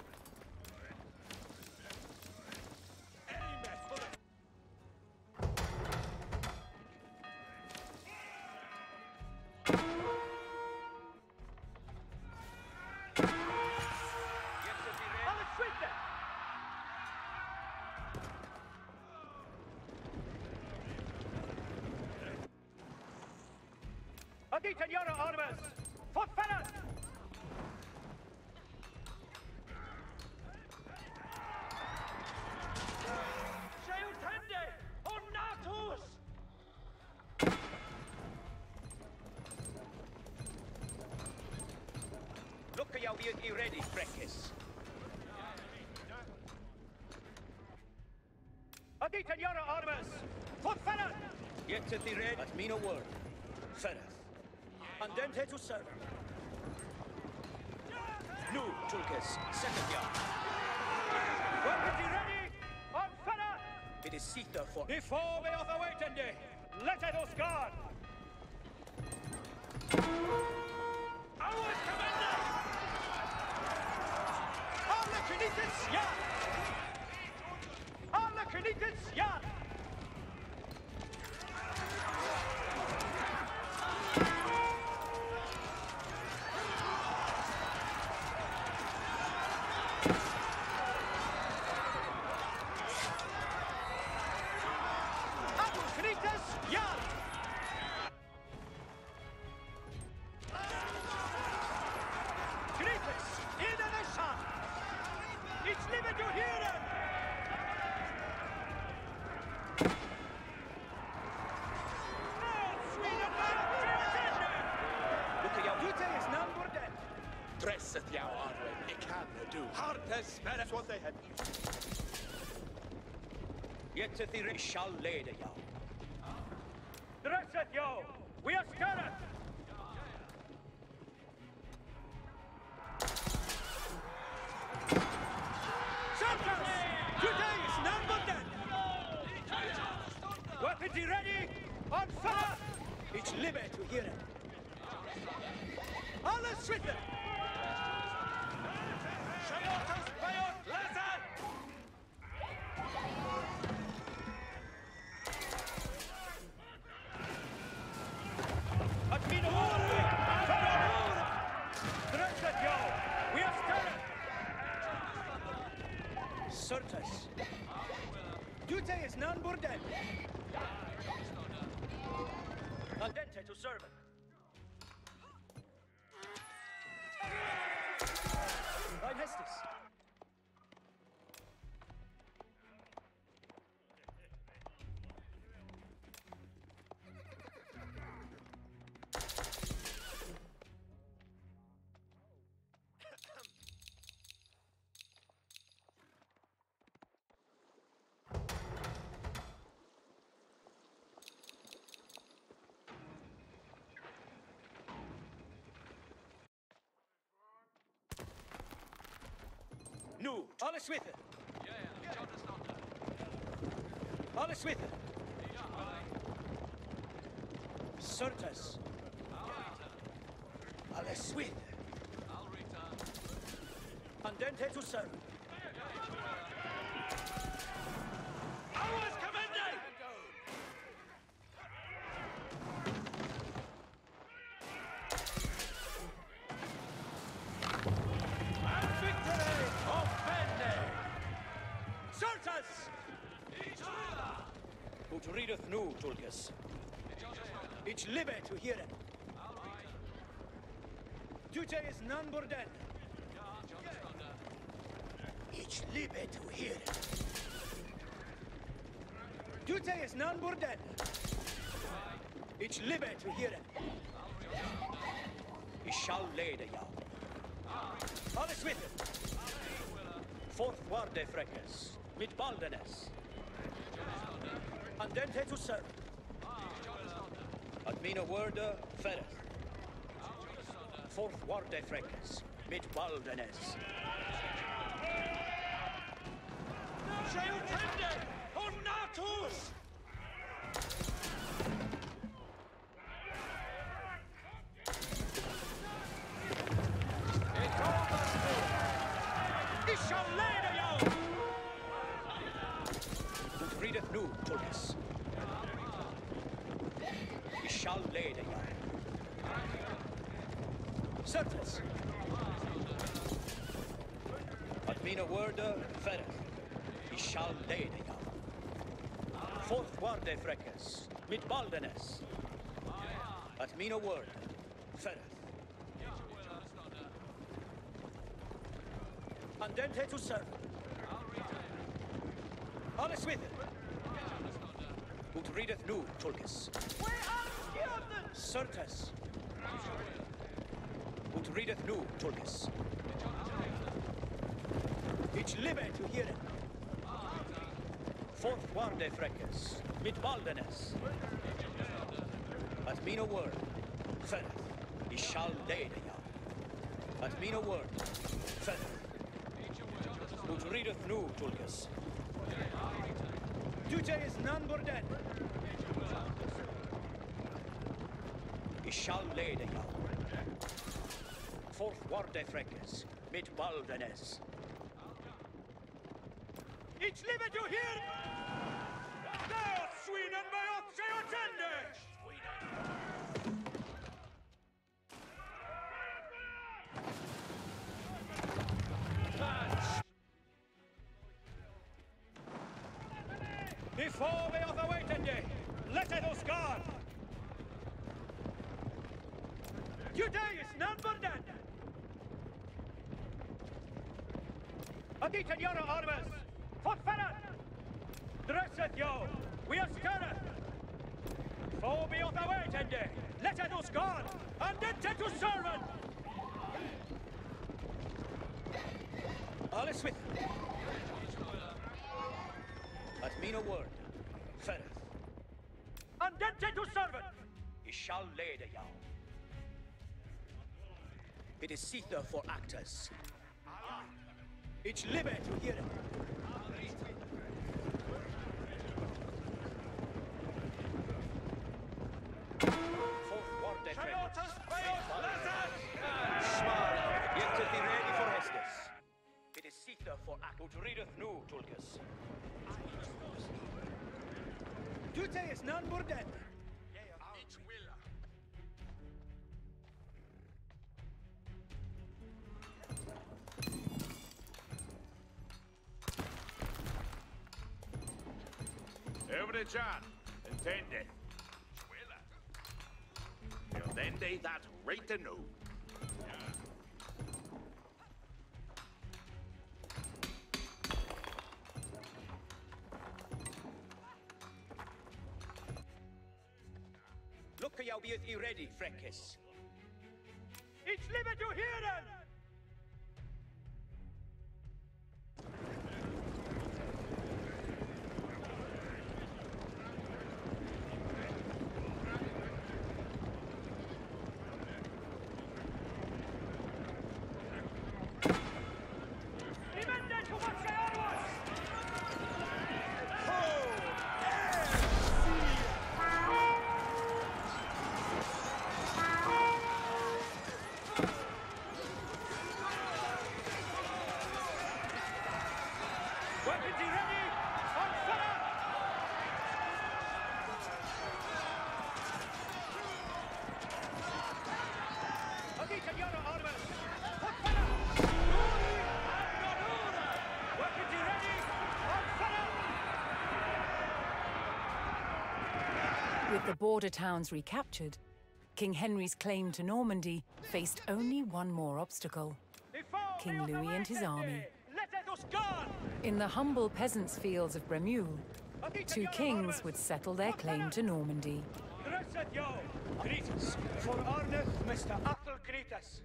Adita Yara Armas! Fort Fenner! Shayutende! Onatus!
Look how you ready, Frekis.
Adita Yara Armas! Fort Fenner!
Yet to the red, at me no word. Sereth. Andente to serve. Nu, Tulkes, second yard.
Weapons ready! On Fenner!
It is Sita for...
Before we are the way, Tende! Let us guard! Our commander! Arlecanitas Yard! Arlecanitas Yard!
Dresseth thou Arwen, it can do. Hartes, that's what they had.
Yet to the shall lay the yaw.
Dresseth yo! We are stirred! Soldiers! Today is none but dead! Weapons ready! On fire!
It's limit to hear it.
Alles with them! Shayotas Bayot Lazan! At me no order! Dressed yo! We are stirred!
Certes. Duty is none but dead. Andente to servant. Thine Hestus. Nu, alles with it. Alles with it. Certes. Alles with it. Andente to serve. Ours commended! And victory of Bende! Certes! Ut readeth nu, Tulkas. Ich libe to hear it. Tute is none burden. Ich libe to hear it. Tute is none burden. Ich libe to hear it. Ich shall lede jou. Alles with it. Forthwarde freckes, mit baldenes. Andente to serve. At mina worde ferreth. Forthwarde freckes, mit baldenes. Sceutende! Ornatus! Ich shall lede jou! Ut readeth nu, Tulkas. Ich shall lede jou. Certes. At mina worde ferreth. Ich shall lede jou. Forthwarde freckes, mit baldenes. At mina word, ferreth. Andente to serve. Alles with it. Ut readeth nu, Tulkas.
Where are Skjolden?
Certes. Ut readeth nu, Tulkas. Ich libe to hear it. Forthwarde freckes, mit baldenes. At mina word, ferreth. Ich shall lede jou. At mina word, ferreth. Ut readeth nu, Tulkas. Tute is none burden. Ich shall lede jou. Forthwarde freckes, mit baldenes. Ich libe to hear it! Där, Sweden, med åt sig och tänder! Before we are awaited, let us guard! Today is none but dead! Aditen göra armes! Fortfarande! Dresset jo! We are stirred! Before we are awaited, let us guard! And then to servant! Alles with it. At mina word, ferreth. And then to servant! Ich shall lede jou. It is Sether for actors. Ich libe to hear it. Forthwarde freckes. Smala, yet be ready for Hestes. It is Sether for actors. Ut readeth nu, Tulkas. Tute is none burden. Ich will.
Over the John. Intende. Intende, that's right to know.
Look, jou be it ready, freckes.
Ich libe to hear it! Remende!
With the border towns recaptured, King Henry's claim to Normandy faced only one more obstacle: King Louis and his army. In the humble peasants' fields of Bremule, two kings would settle their claim to Normandy.
Greetings for Arneth, Mr. Athel Greetus.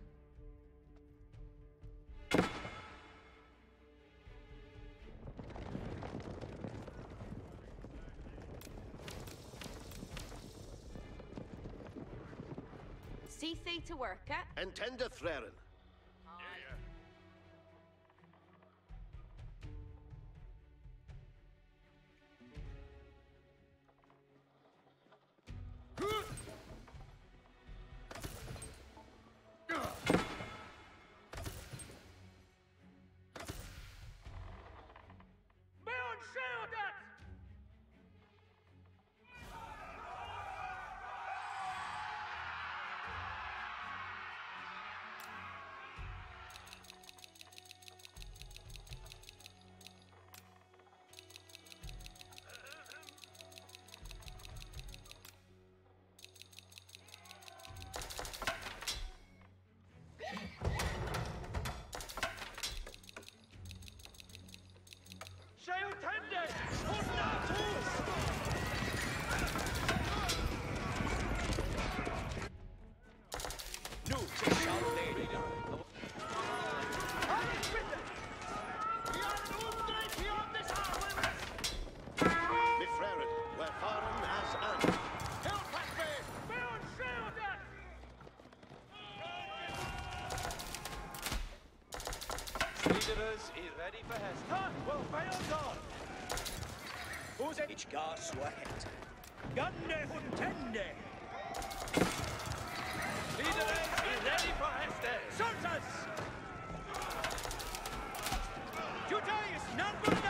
See thee to work, eh?
Intend to Threrin.
Leaders is ready for Hester.
Well, failed on. Who's it? Ich gar so het. Gande huntende.
Leaders is ready for Hester.
Soltas! Jutais, Nambunda!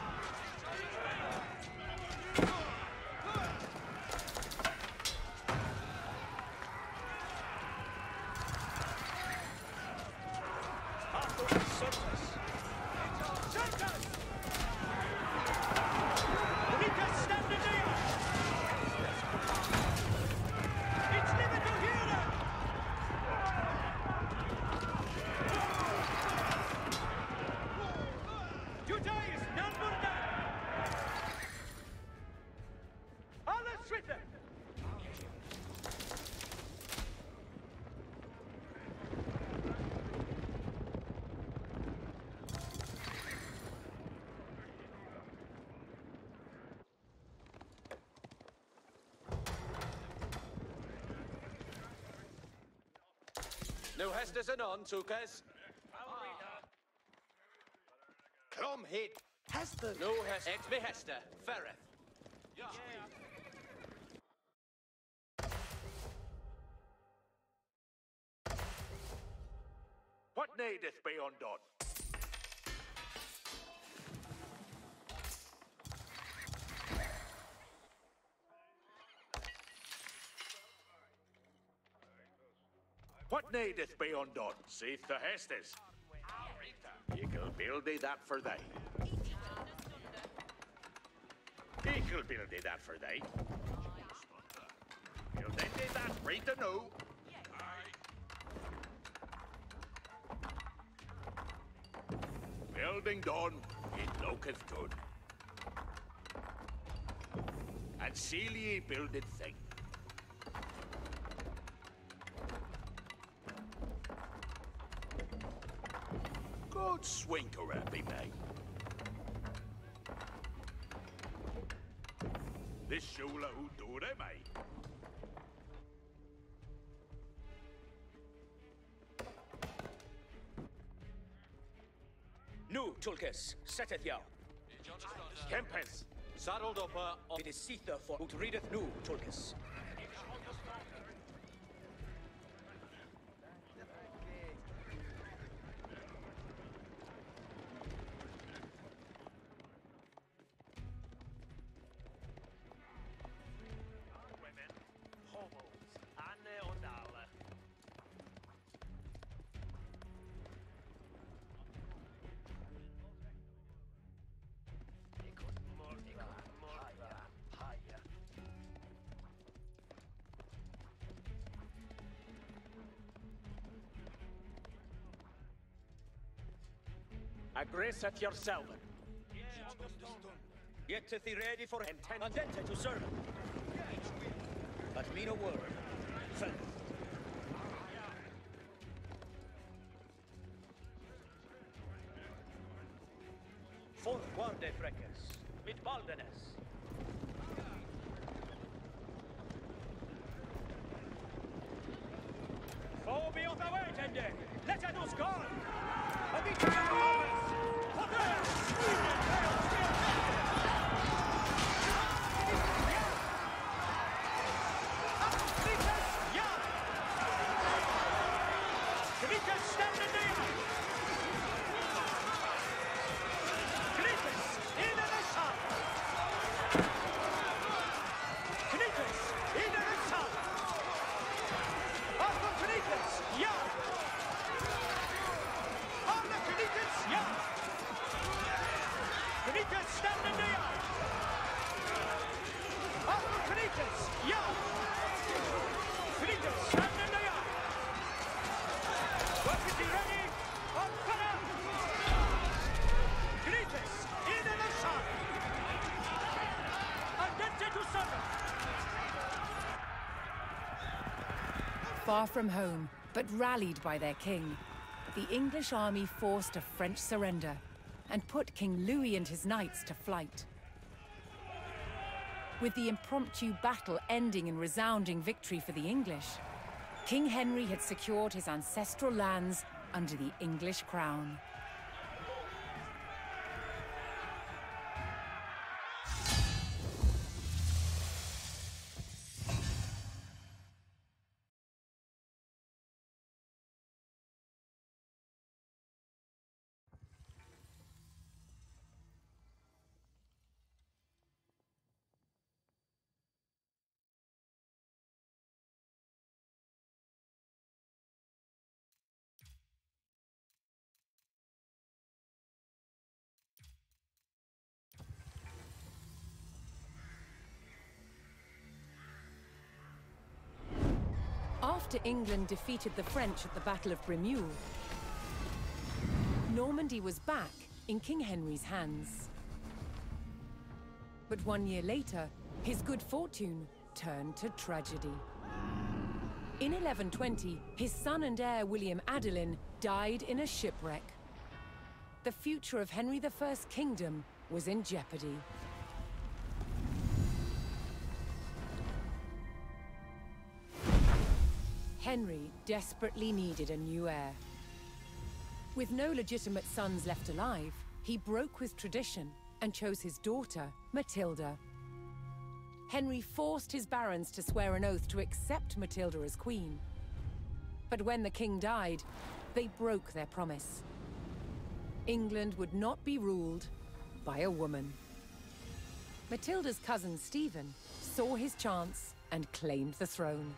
No Hesters anon, Tukes.
Come hit. Hester.
No Hester. Ex me Hester. Fereth.
What needeth be undone? What needeth be undone? Seeth the Hestes. Equal build thee that for thee. Equal build thee that for thee. Build thee that right to know. Building done, it looketh good. And seal ye builded thing. Good swinker be made. This shula who do they mate.
Nu, Tulkes, setteth thou.
Kempes,
Saddled up
It is Sether for ut readeth nu, Tulkes. Aggressat yourself. Get thee ready for intent. Andente to serve. But mean a word. Sir. Forguarde freques, mit baldenes. Foe be on the way, Tende! Let us go! A bit of harvest! For there! Stand in the eye! Knitas, in the sun! Knitas, in the sun! After Knitas, ja! After Knitas, ja! Knitas, stand in the eye! After Knitas, ja! Knitas, stand in the eye! Weapons ready! On fire! Knitas, in the sun! Andente to serve!
Far from home, but rallied by their king, the English army forced a French surrender and put King Louis and his knights to flight. With the impromptu battle ending in resounding victory for the English, King Henry had secured his ancestral lands under the English crown. After England defeated the French at the Battle of Bremule, Normandy was back in King Henry's hands. But 1 year later, his good fortune turned to tragedy. In 1120, his son and heir William Adelin died in a shipwreck. The future of Henry I's kingdom was in jeopardy. Henry desperately needed a new heir. With no legitimate sons left alive, he broke with tradition and chose his daughter, Matilda. Henry forced his barons to swear an oath to accept Matilda as queen. But when the king died, they broke their promise. England would not be ruled by a woman. Matilda's cousin Stephen saw his chance and claimed the throne.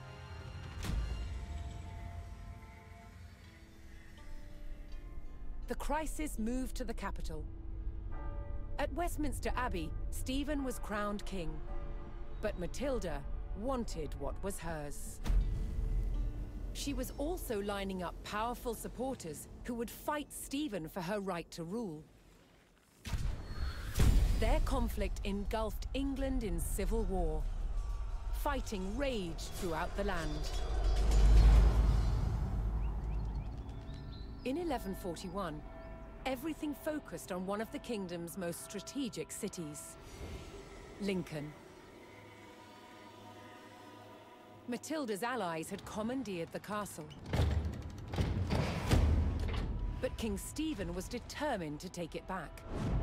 The crisis moved to the capital. At Westminster Abbey, Stephen was crowned king, but Matilda wanted what was hers. She was also lining up powerful supporters who would fight Stephen for her right to rule. Their conflict engulfed England in civil war. Fighting raged throughout the land. In 1141, everything focused on one of the kingdom's most strategic cities, Lincoln. Matilda's allies had commandeered the castle. But King Stephen was determined to take it back.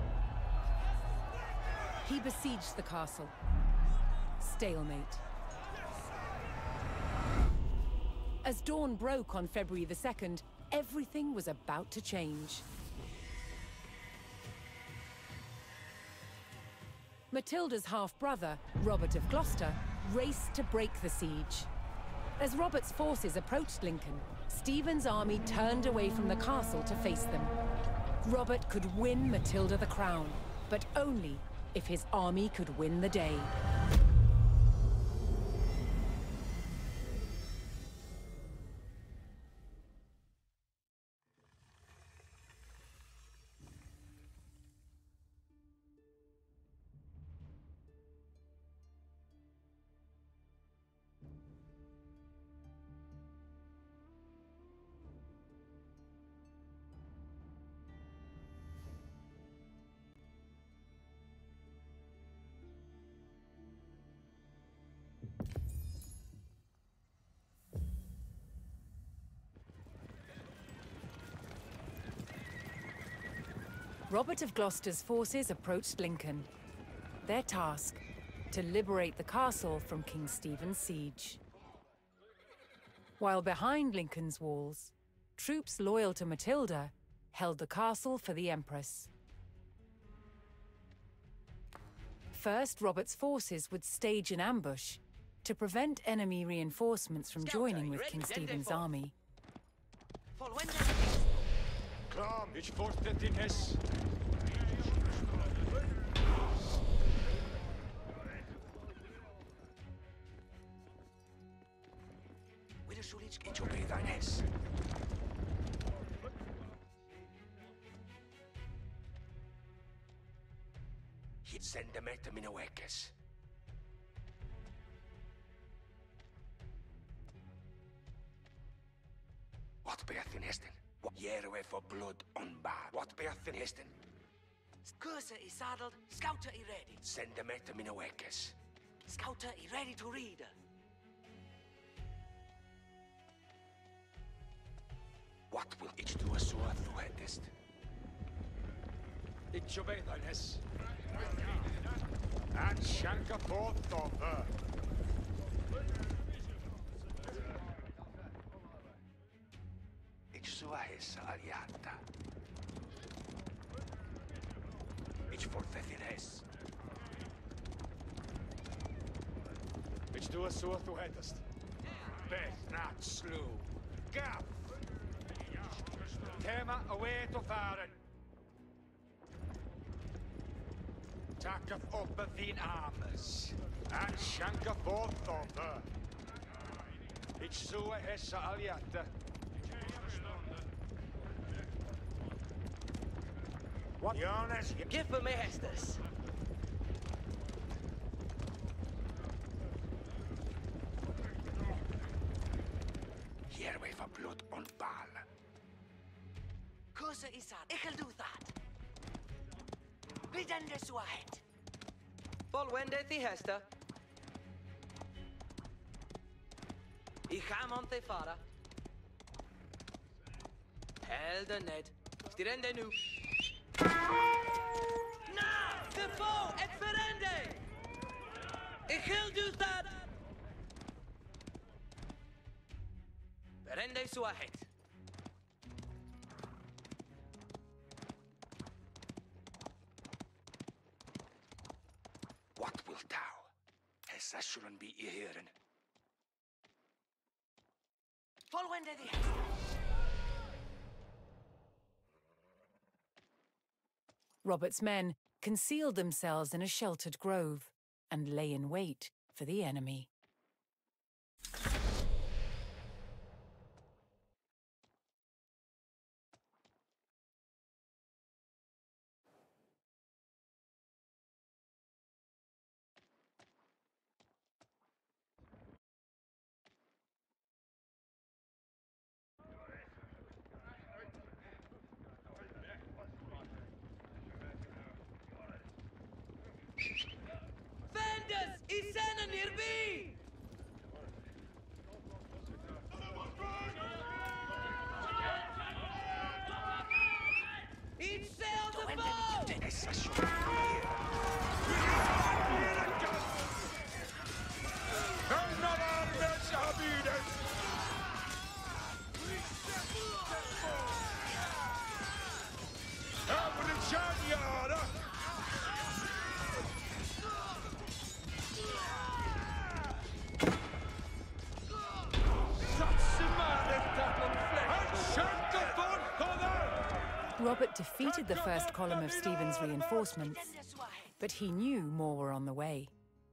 He besieged the castle. Stalemate. As dawn broke on February the 2nd, everything was about to change. Matilda's half-brother, Robert of Gloucester, raced to break the siege. As Robert's forces approached Lincoln, Stephen's army turned away from the castle to face them. Robert could win Matilda the crown, but only if his army could win the day. Robert of Gloucester's forces approached Lincoln. Their task, to liberate the castle from King Stephen's siege. While behind Lincoln's walls, troops loyal to Matilda held the castle for the Empress. First, Robert's forces would stage an ambush to prevent enemy reinforcements from joining with King Stephen's army.
Klam, ich forstet in Hess.
Wieder Schulic geht schon wieder ein Hess. Hier sende mette mine wekkes. What beath in Heston? Jerwe for blood on bad. What beath in Heston?
Curser is saddled, Scouter is ready.
Sende mette mine wekkes.
Scouter is ready to read.
What will ich do a so through hättest?
Ich schon wieder ein Hess. And Shanka forth of her.
Ich sua hessa aliata. Ich fortheth in Hess.
Ich du es so du hättest. Beth not slew. Gaff. Tema away to faren. Tacketh upp of thine armes. And shanka forth of her. Ich sua hessa aliata. What? Jonas,
Give me Hestus.
Jerwe for blood on ball.
Curser is saddled. I'll do that. Ridende sua het.
Volwende the Hester. I ga on te fara. Helder Ned. Stirende nu.
Na!
De foe et verende! Ik wil dus dat! Verende sua het.
What wilt thou? Hessa shouldn't be hearing.
Volwende the Hestus.
Robert's men concealed themselves in a sheltered grove and lay in wait for the enemy.
Venders! I zijn nearby! Iets sail the boat!
Hessa shouldn't be hearing.
Another mess of Eden! Open the Chanyada!
Robert defeated the first column of Stephen's reinforcements, but he knew more were on the way.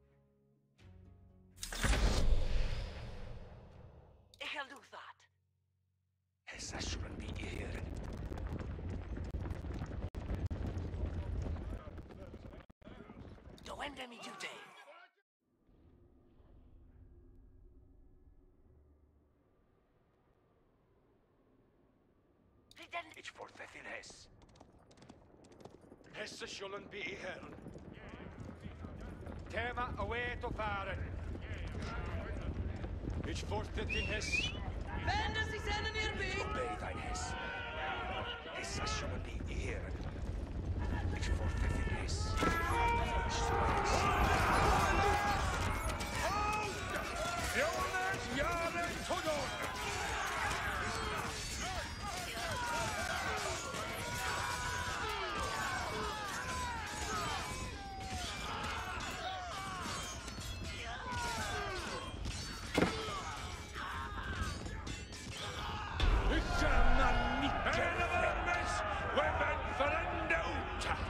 I'll do that.
Hessa shouldn't be hearing.
Doende mi duty. Ridende.
Ich fortheth in Hess.
Hessa shouldn't be hearing. Tema away to faren. Ich fortheth in Hess.
Venders! I zijn nearby!
Obey thine Hess. Hessa shouldn't be hearing.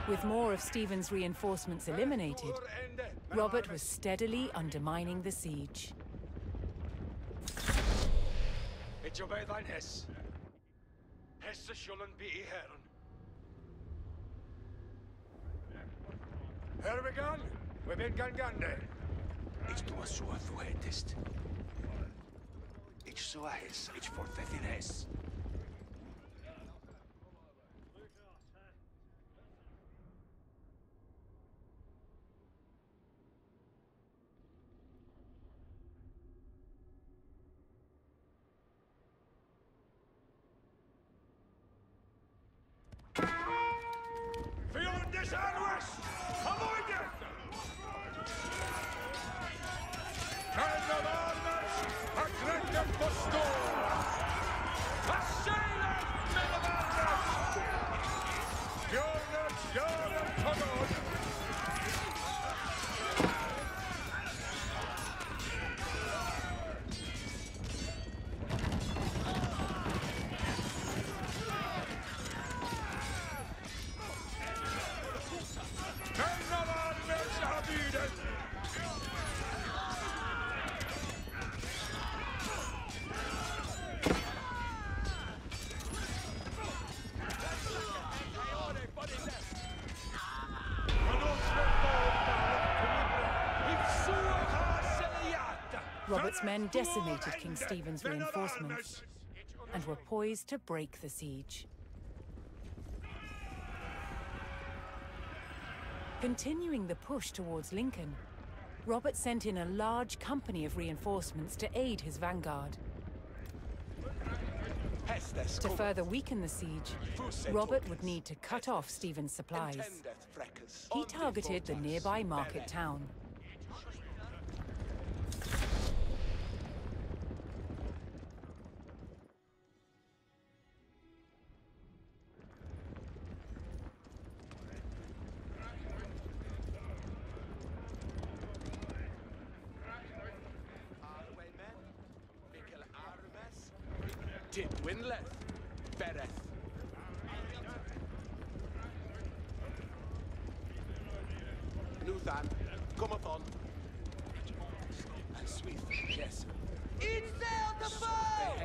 With more of Stephen's reinforcements eliminated, Robert was steadily undermining the siege.
Ich obey thine Hess. Hesse schulden be I Herren. Her we gone? We been gangande. Ich du a sua thu hättest. Ich sua Hess, ich forfethin Hess.
Robert's men decimated King Stephen's reinforcements and were poised to break the siege. Continuing the push towards Lincoln, Robert sent in a large company of reinforcements to aid his vanguard. To further weaken the siege, Robert would need to cut off Stephen's supplies. He targeted the nearby market town.
Winleth, Bereth. Nuthan, come upon. And sweet, yes.
Each sail to foe!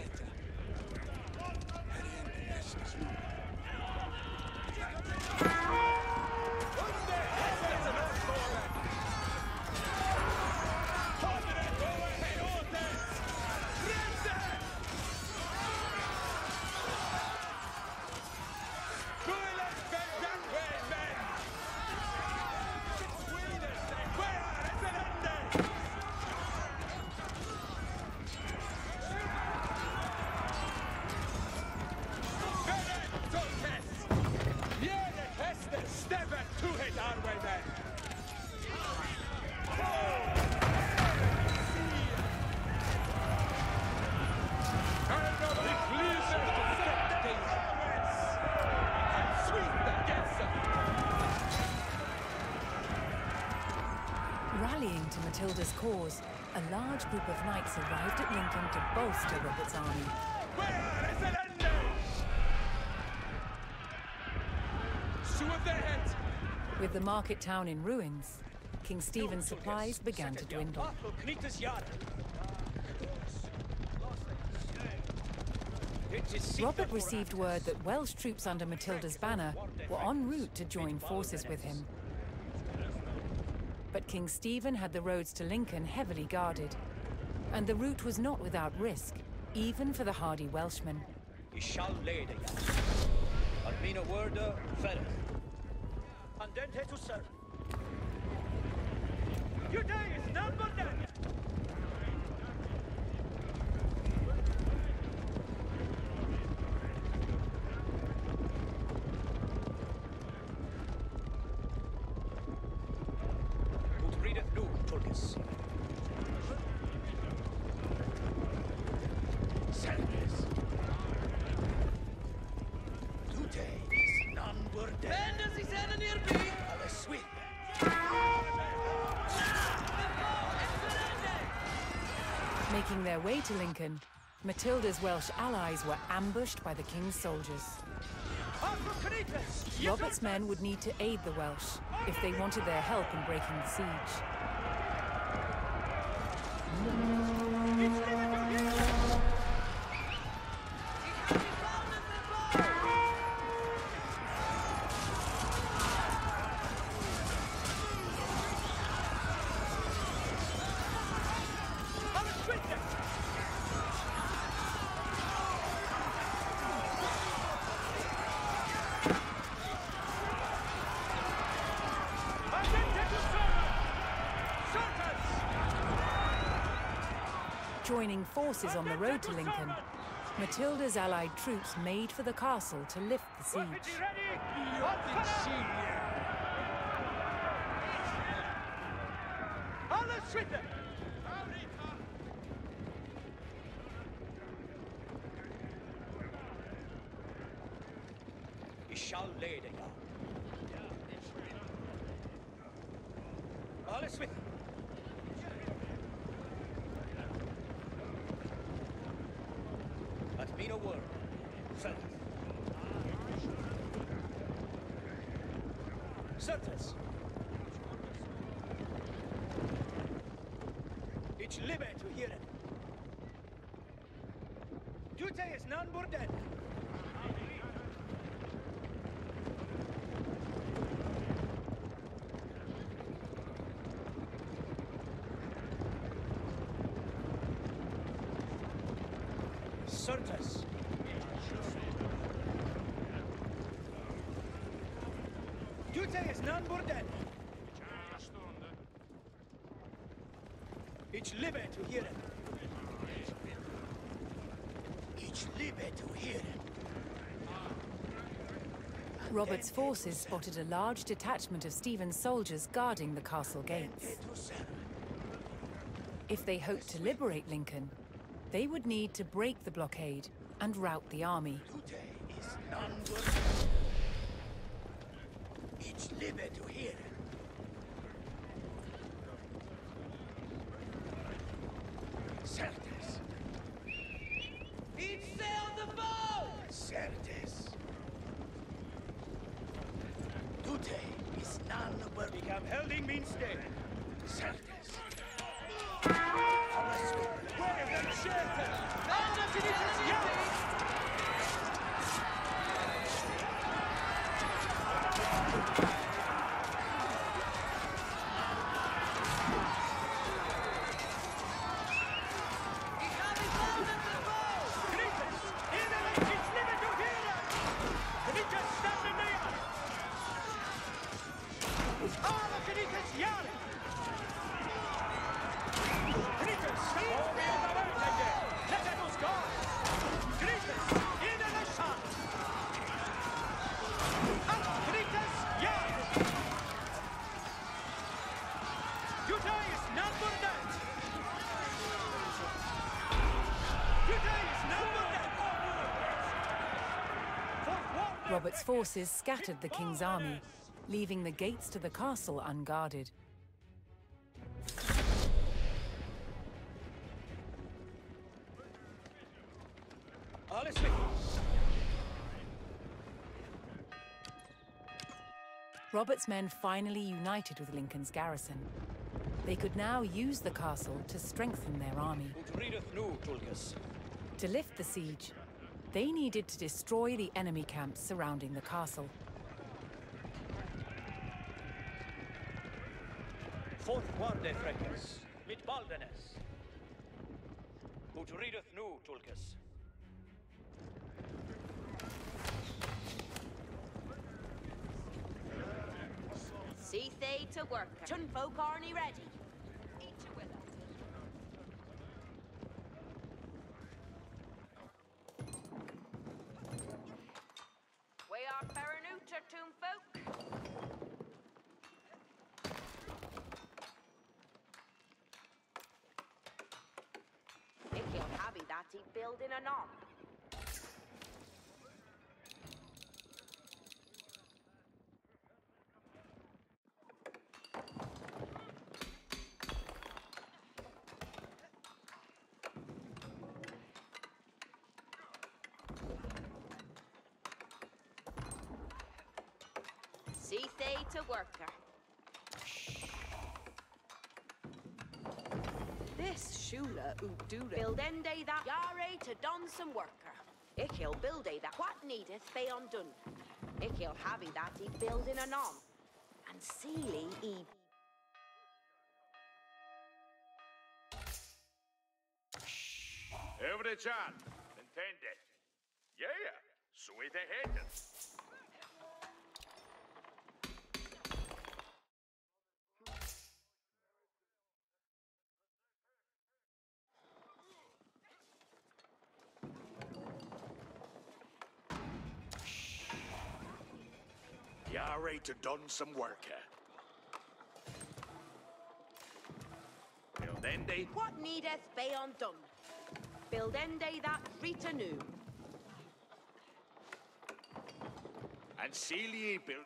Rallying to Matilda's cause, a large group of knights arrived at Lincoln to bolster Robert's army. With the market town in ruins, King Stephen's supplies began to dwindle. Robert received word that Welsh troops under Matilda's banner were en route to join forces with him. But King Stephen had the roads to Lincoln heavily guarded, and the route was not without risk, even for the hardy Welshmen.
I shall lay the Admina Worda Ferret. Andente to serve. Your day is none but dead.
Making their way to Lincoln, Matilda's Welsh allies were ambushed by the king's soldiers. Robert's men would need to aid the Welsh if they wanted their help in breaking the siege. Joining forces on the road to Lincoln, Matilda's allied troops made for the castle to lift the siege.
Ich shall lede ja. Alles with. Let me know word. Certes. Certes. Ich libe to hear it. Jute is none burden. Certes. Jute is none burden. Ich libe to hear it. Ich libe to hear it.
Robert's forces spotted a large detachment of Stephen's soldiers guarding the castle gates. If they hoped to liberate Lincoln, they would need to break the blockade and rout the army.
Today is none good. Ich libe to hear it. Certes.
Each sail the boat!
Certes. Today is none but
Become helding means stay.
certes.
Robert's forces scattered the king's army, leaving the gates to the castle unguarded.
Alles with.
Robert's men finally united with Lincoln's garrison. They could now use the castle to strengthen their army.
Ut readeth nu, Tulkas.
To lift the siege, they needed to destroy the enemy camps surrounding the castle.
Fortfarande fräckes, mit baldenes. Ut readeth nu, Tulkas.
See they to work. Chun folk arny ready. Each with us. We are Feranuta, Toon folk. If you'll happy that he building a nom. See they to worker. This shula udura buildende that yare to don some worker. Ikil builde that what needeth be undone. Ikil havi that he building anon. And Sealy he
Every chan, intended. Yeah, so it ahead. Yare to done some work here. Then they
what needeth be undone. Buildende that renew.
and Sealy built.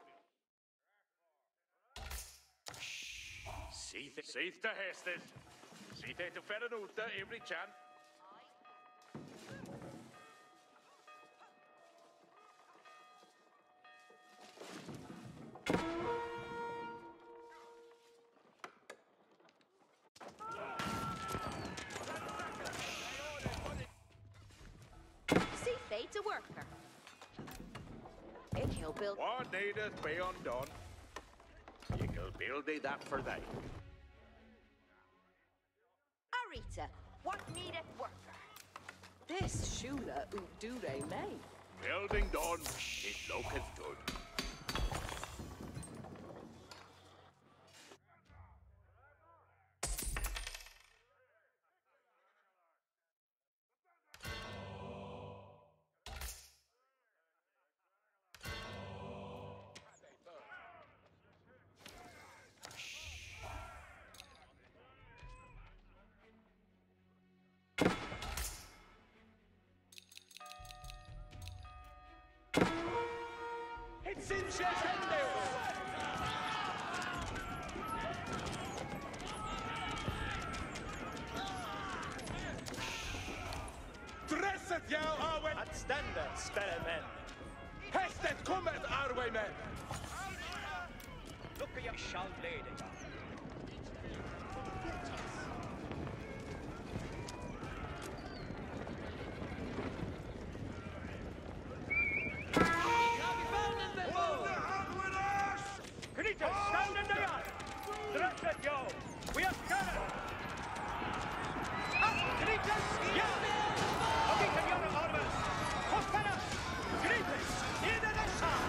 Seith to Hested. Seith to Ferranuta every chance.
To worker. He'll build.
What needeth be undone? You can build thee that for thee.
Arita, what needeth worker? This shula do they make?
Building done, it looketh good.
Dresset jou Arwen! At stända, spärre män! Hästet kommer, Arwen-män! Lucka jag shall leda. Knita, stand in the yard! Dresset jou! We are scanner! Knita, yard! Avita göra armen! Koppara! Gripes! In den sand!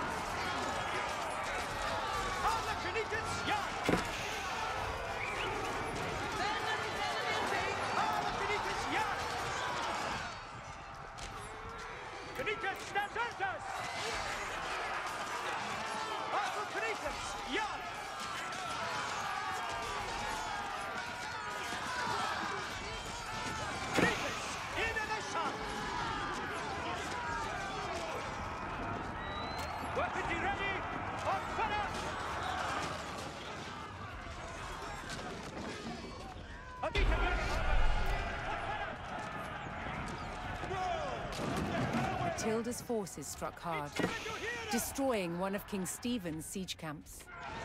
Alla Knitas yard! Alla Knitas yard! Knitas stanzas! Alla Knitas yard! Weapons ready! On fire!
Matilda's forces struck hard, destroying one of King Stephen's siege camps.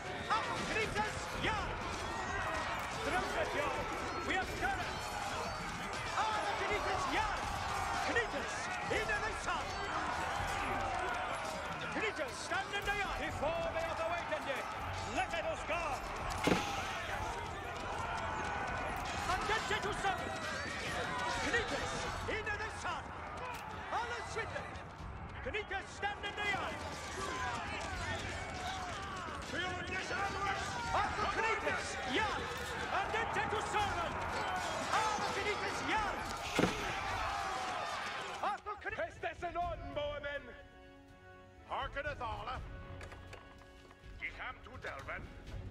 We have done it! Knitas, stand in the yard! Before they are awakened, let us go! Attention to seven! Knitas, into the sun! Alla Swindon! Knitas, stand in the yard! Feeling this onwards! After Knitas, yard! Attention to seven! Alla Knitas, yard! After Knitas... Pestes and on, Boemen!
Harkeneth alla. Ye come to Delven.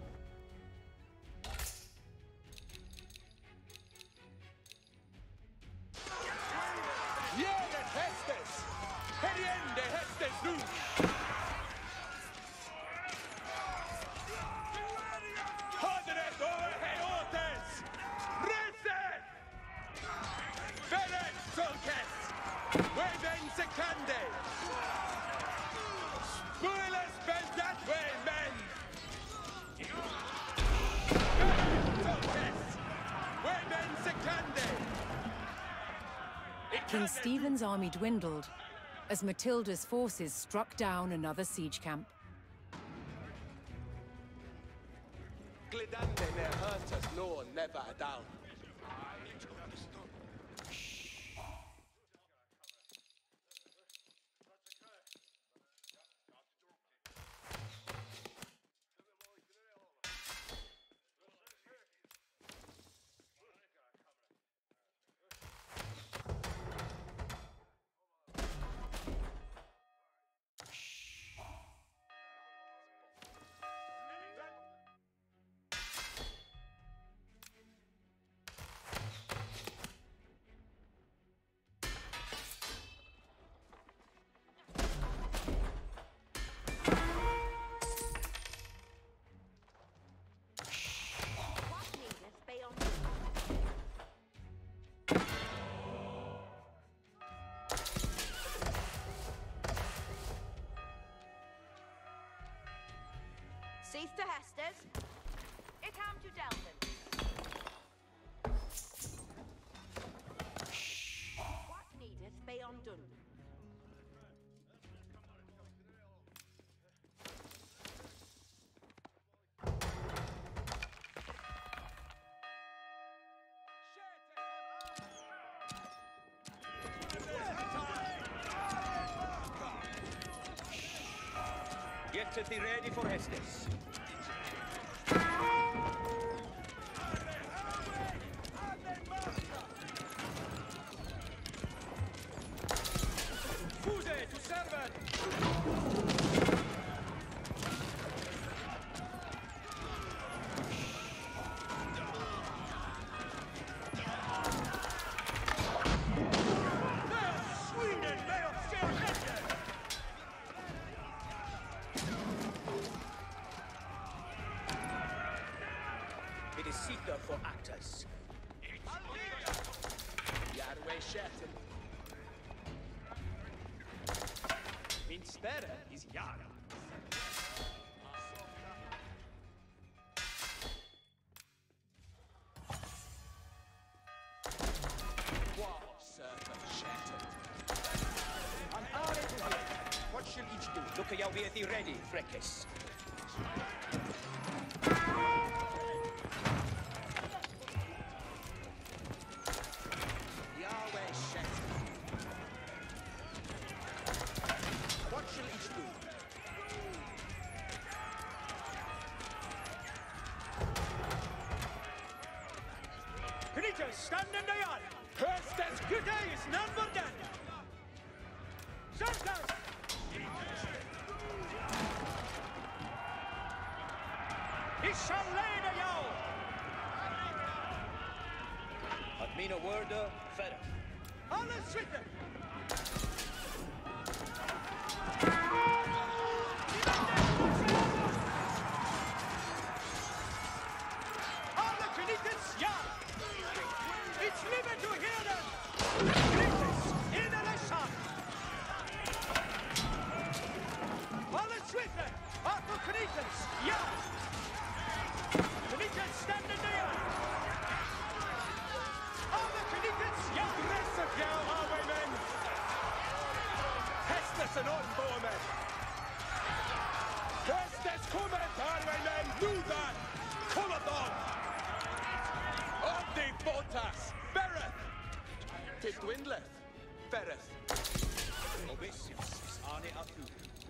Jäger Hestes! Heriende Hestes nu! Hadret over Heotes! Reset! Veret Solkes! Weven Sekande! Bueles bent that way, men!
King Stephen's army dwindled as Matilda's forces struck down another siege camp.
Glidande ne hurtas nor never down.
Cease to Hestes. It am to Delvin. What needeth be undone?
Get thee ready for Hestes. Fuse to servant! It is seeker for actors.
Yarwe Shetton.
Minster is Yara.
Wow, servant Shetton.
An hour to here. What shall each do? Look at be thee ready, Freckes.
Yahweh Shetton.
What shall each do?
Creatures, stand in the yard! Hestes, good day is none but dead! Santas! He shall lay the yowl!
Admina Worda, Ferra.
Alles Schritte! Alle Knittens, ja! It's liebe to hear them! Knittens, in the Leshan! Alle Schritte! Alle Knittens, ja! Knittens, stand in the yard! Alle Knittens, ja! Rest of you, highwaymen! Hestes and Unbormen! Hestes cometh, highwaymen! Do that! Colathon!
Omni Botas! Bereth! Tid dwindleth. Bereth.
Obesius is Ane Atu.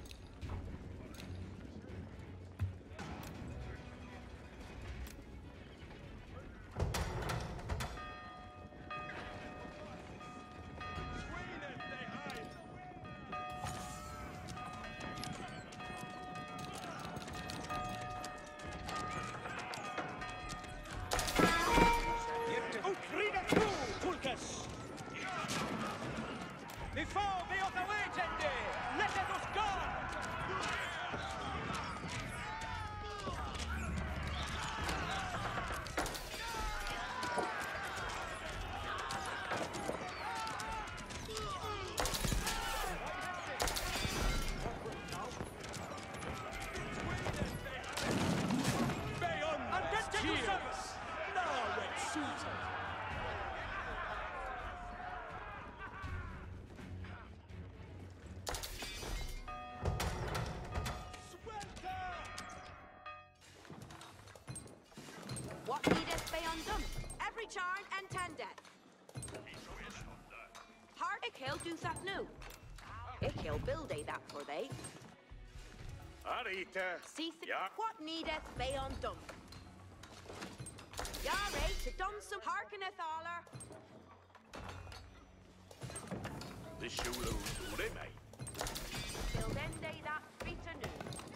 Utrida tu, Tulkas! Before be on the way, Tende! Let us go!
What needeth be undone? Every charn and 10 death. Hard ik hill do that new. Ik hill build that for they.
Arita.
See
Ja.
what needeth be undone. Yare to done some hearkeneth aller.
The Shulu do they, mate?
Build day that free to new.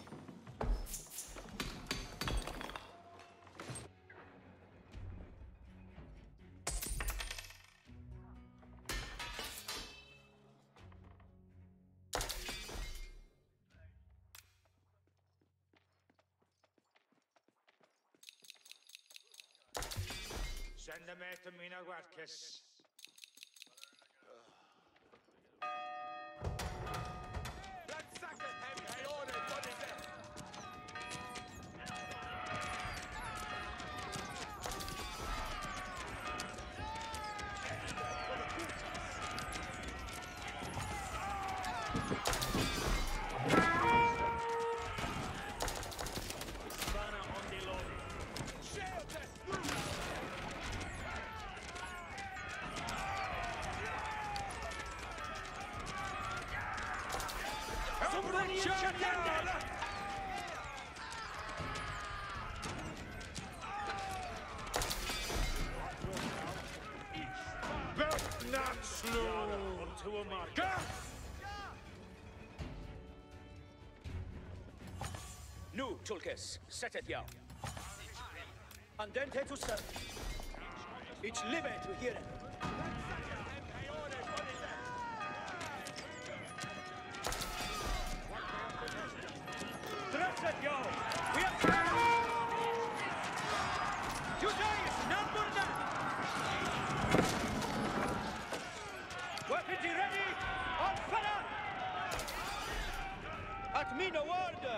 Send them to Mina Watkis.
Nu, Tulkes, seteth thou. Andente to serve. Each live to hear it. Dresseth thou. We have come. Today is not for that. Weapons ready. On fire. At me no order.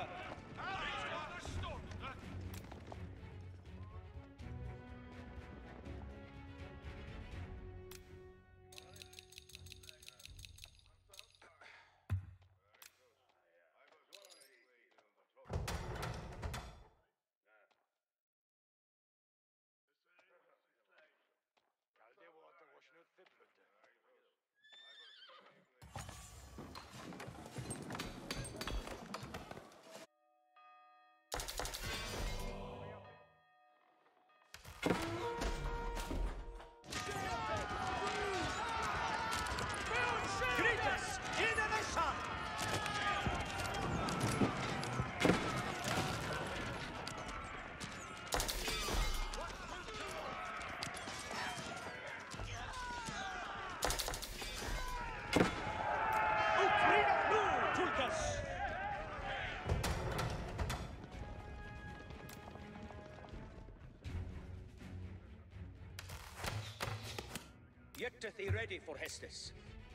Yetteth he ready for Hestus.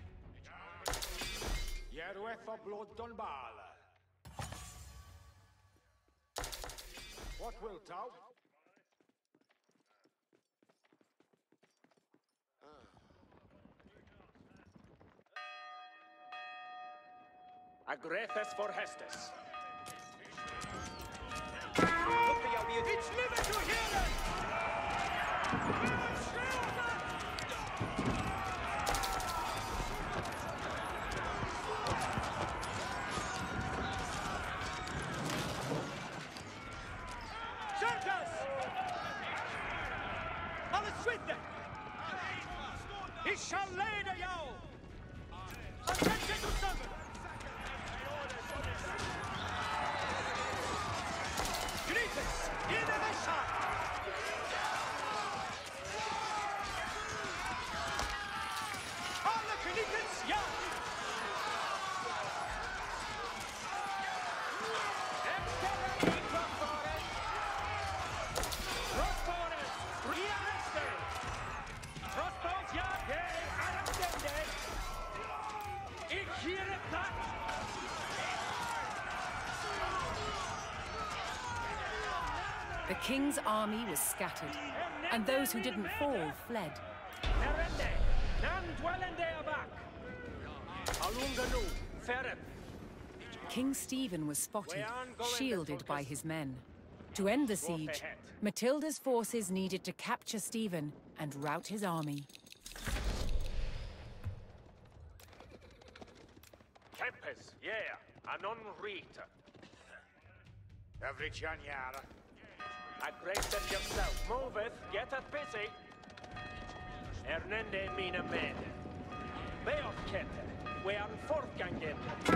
Yerweth of blood Dunbal. What wilt thou?
Agretheth for Hestus. Look the idea. It's never to hear it!
He shall lay the yow! Attention to servant! Greetings! In the mission! All the Phoenicians, young!
The king's army was scattered, and those who didn't fall fled. King Stephen was spotted, shielded by his men. To end the siege, Matilda's forces needed to capture Stephen and rout his army.
Kempes, yeah, and non Rita.
Every Janyara.
Aggressive yourself. Moveth, get it busy. Ernende mina med. Beotkette, we are fortgangen.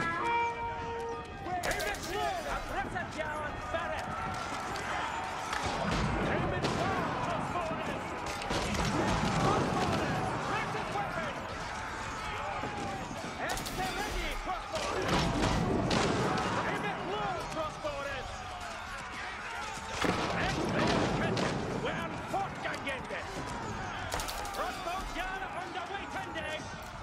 Aggressive Jaran Ferret. Aiming crossborders. Crossborders, rapid weapon. Extra ready, crossborders. Aiming low, crossborders. We are fortgangen. Crossbows Jara underway tending.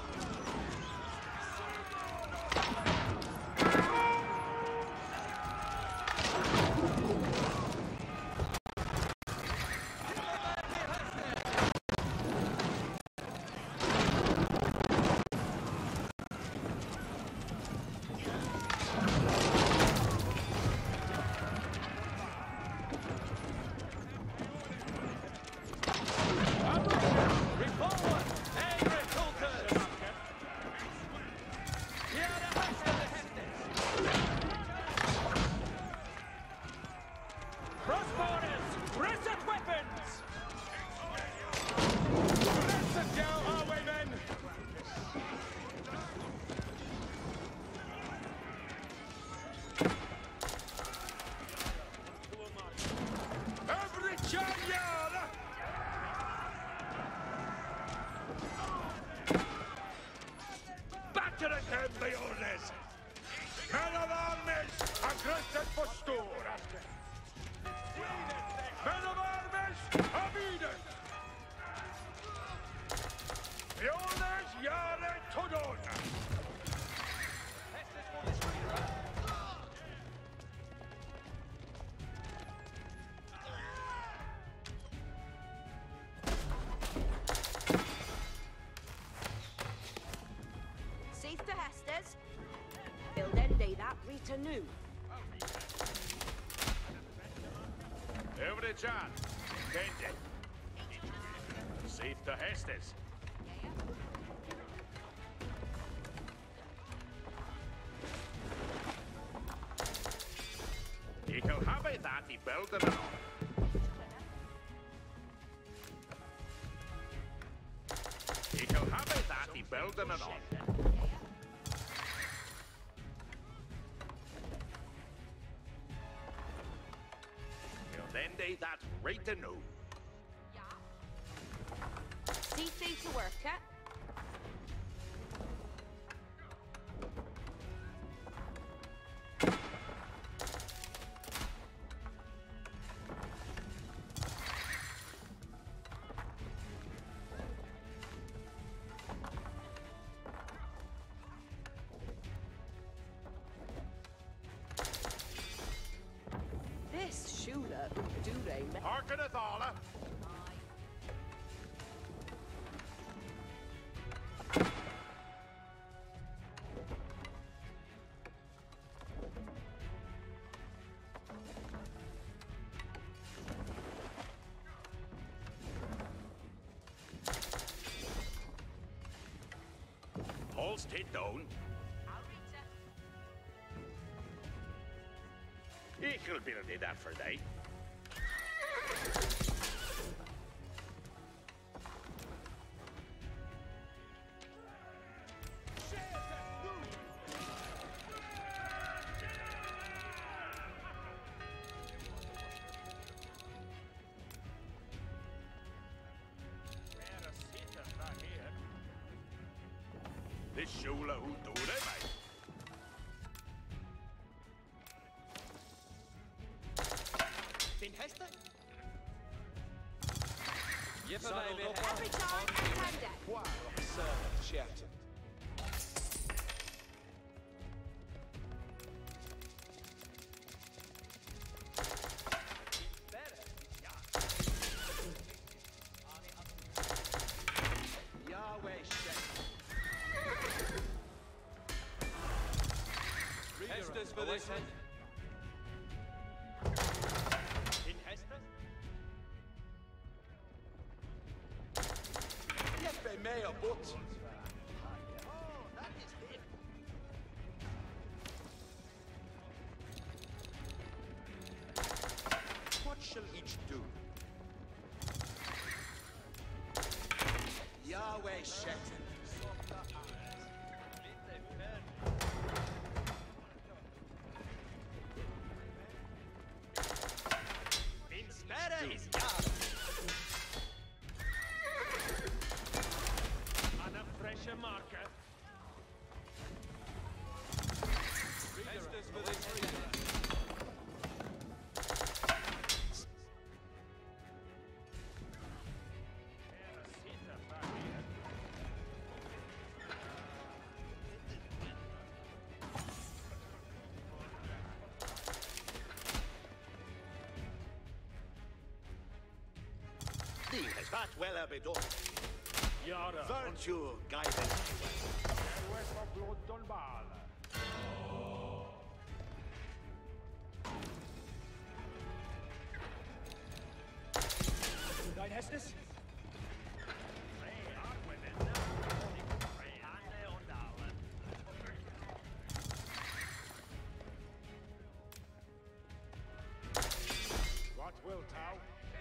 To new.
Every John, Kende. Safe to Hestes. Ik wil hebben dat die belden en al. Ik wil hebben dat die belden en al. That's right to know.
See to work, eh?
Harkeneth alle. Holst it down. Ik wil build that for day. This Shula who do they, mate?
Den Hester?
Every time, hand it.
Wow, servant shouted.
For this head.
boat. Oh, that is him. What shall each do? Yahweh Shetan. Inspera is Yahweh.
On a fresher marker.
Estes for this reader.
Thee has that well be done.
Yara.
Virtue guideth you well.
Dein Hestes? What wilt thou?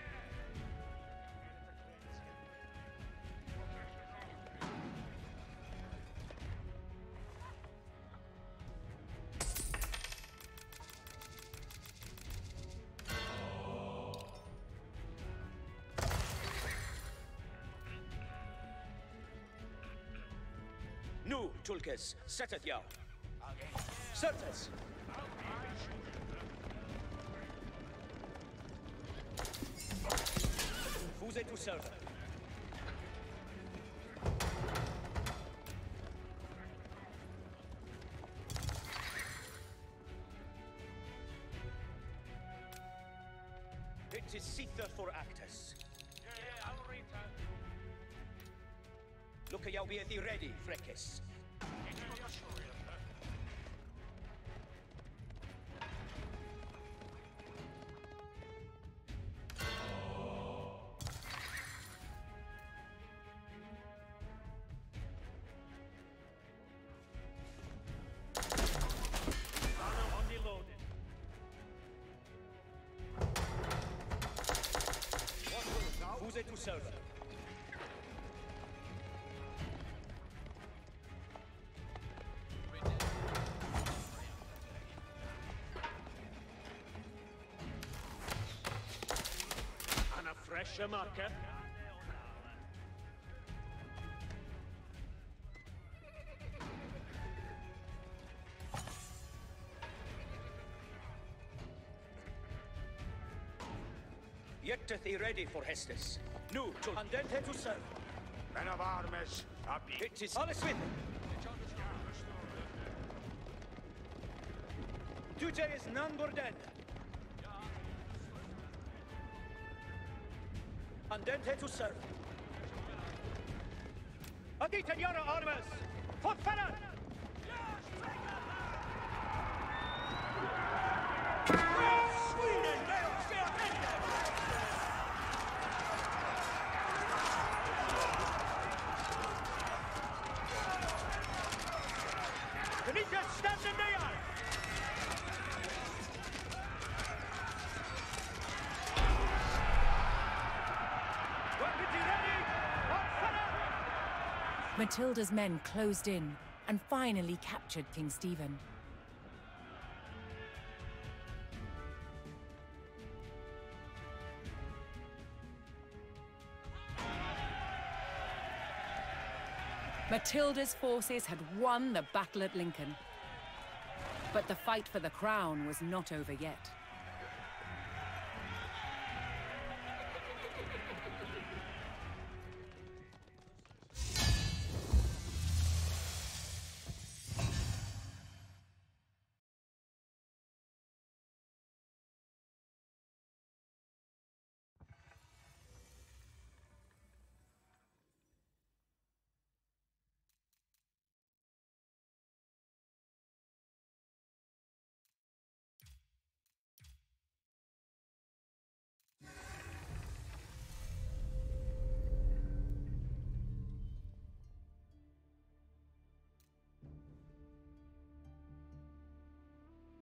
Nu, Tulkes, setteth thou. Certes. Fuse to serve. It is Sitha for Actus. Look, y'all be at the ready, Freckes. Fuse to serve.
On a fresher marker.
Yetteth he ready for Hestes. Nu, to andente to serve.
Men of arms, happy.
It is alles with. Tute is none borden. Andente to serve.
Aditen Yara armas! Fortfarande! Benitez stands in the yard! Weapons ready!
Matilda's men closed in and finally captured King Stephen. Matilda's forces had won the battle at Lincoln. But the fight for the crown was not over yet.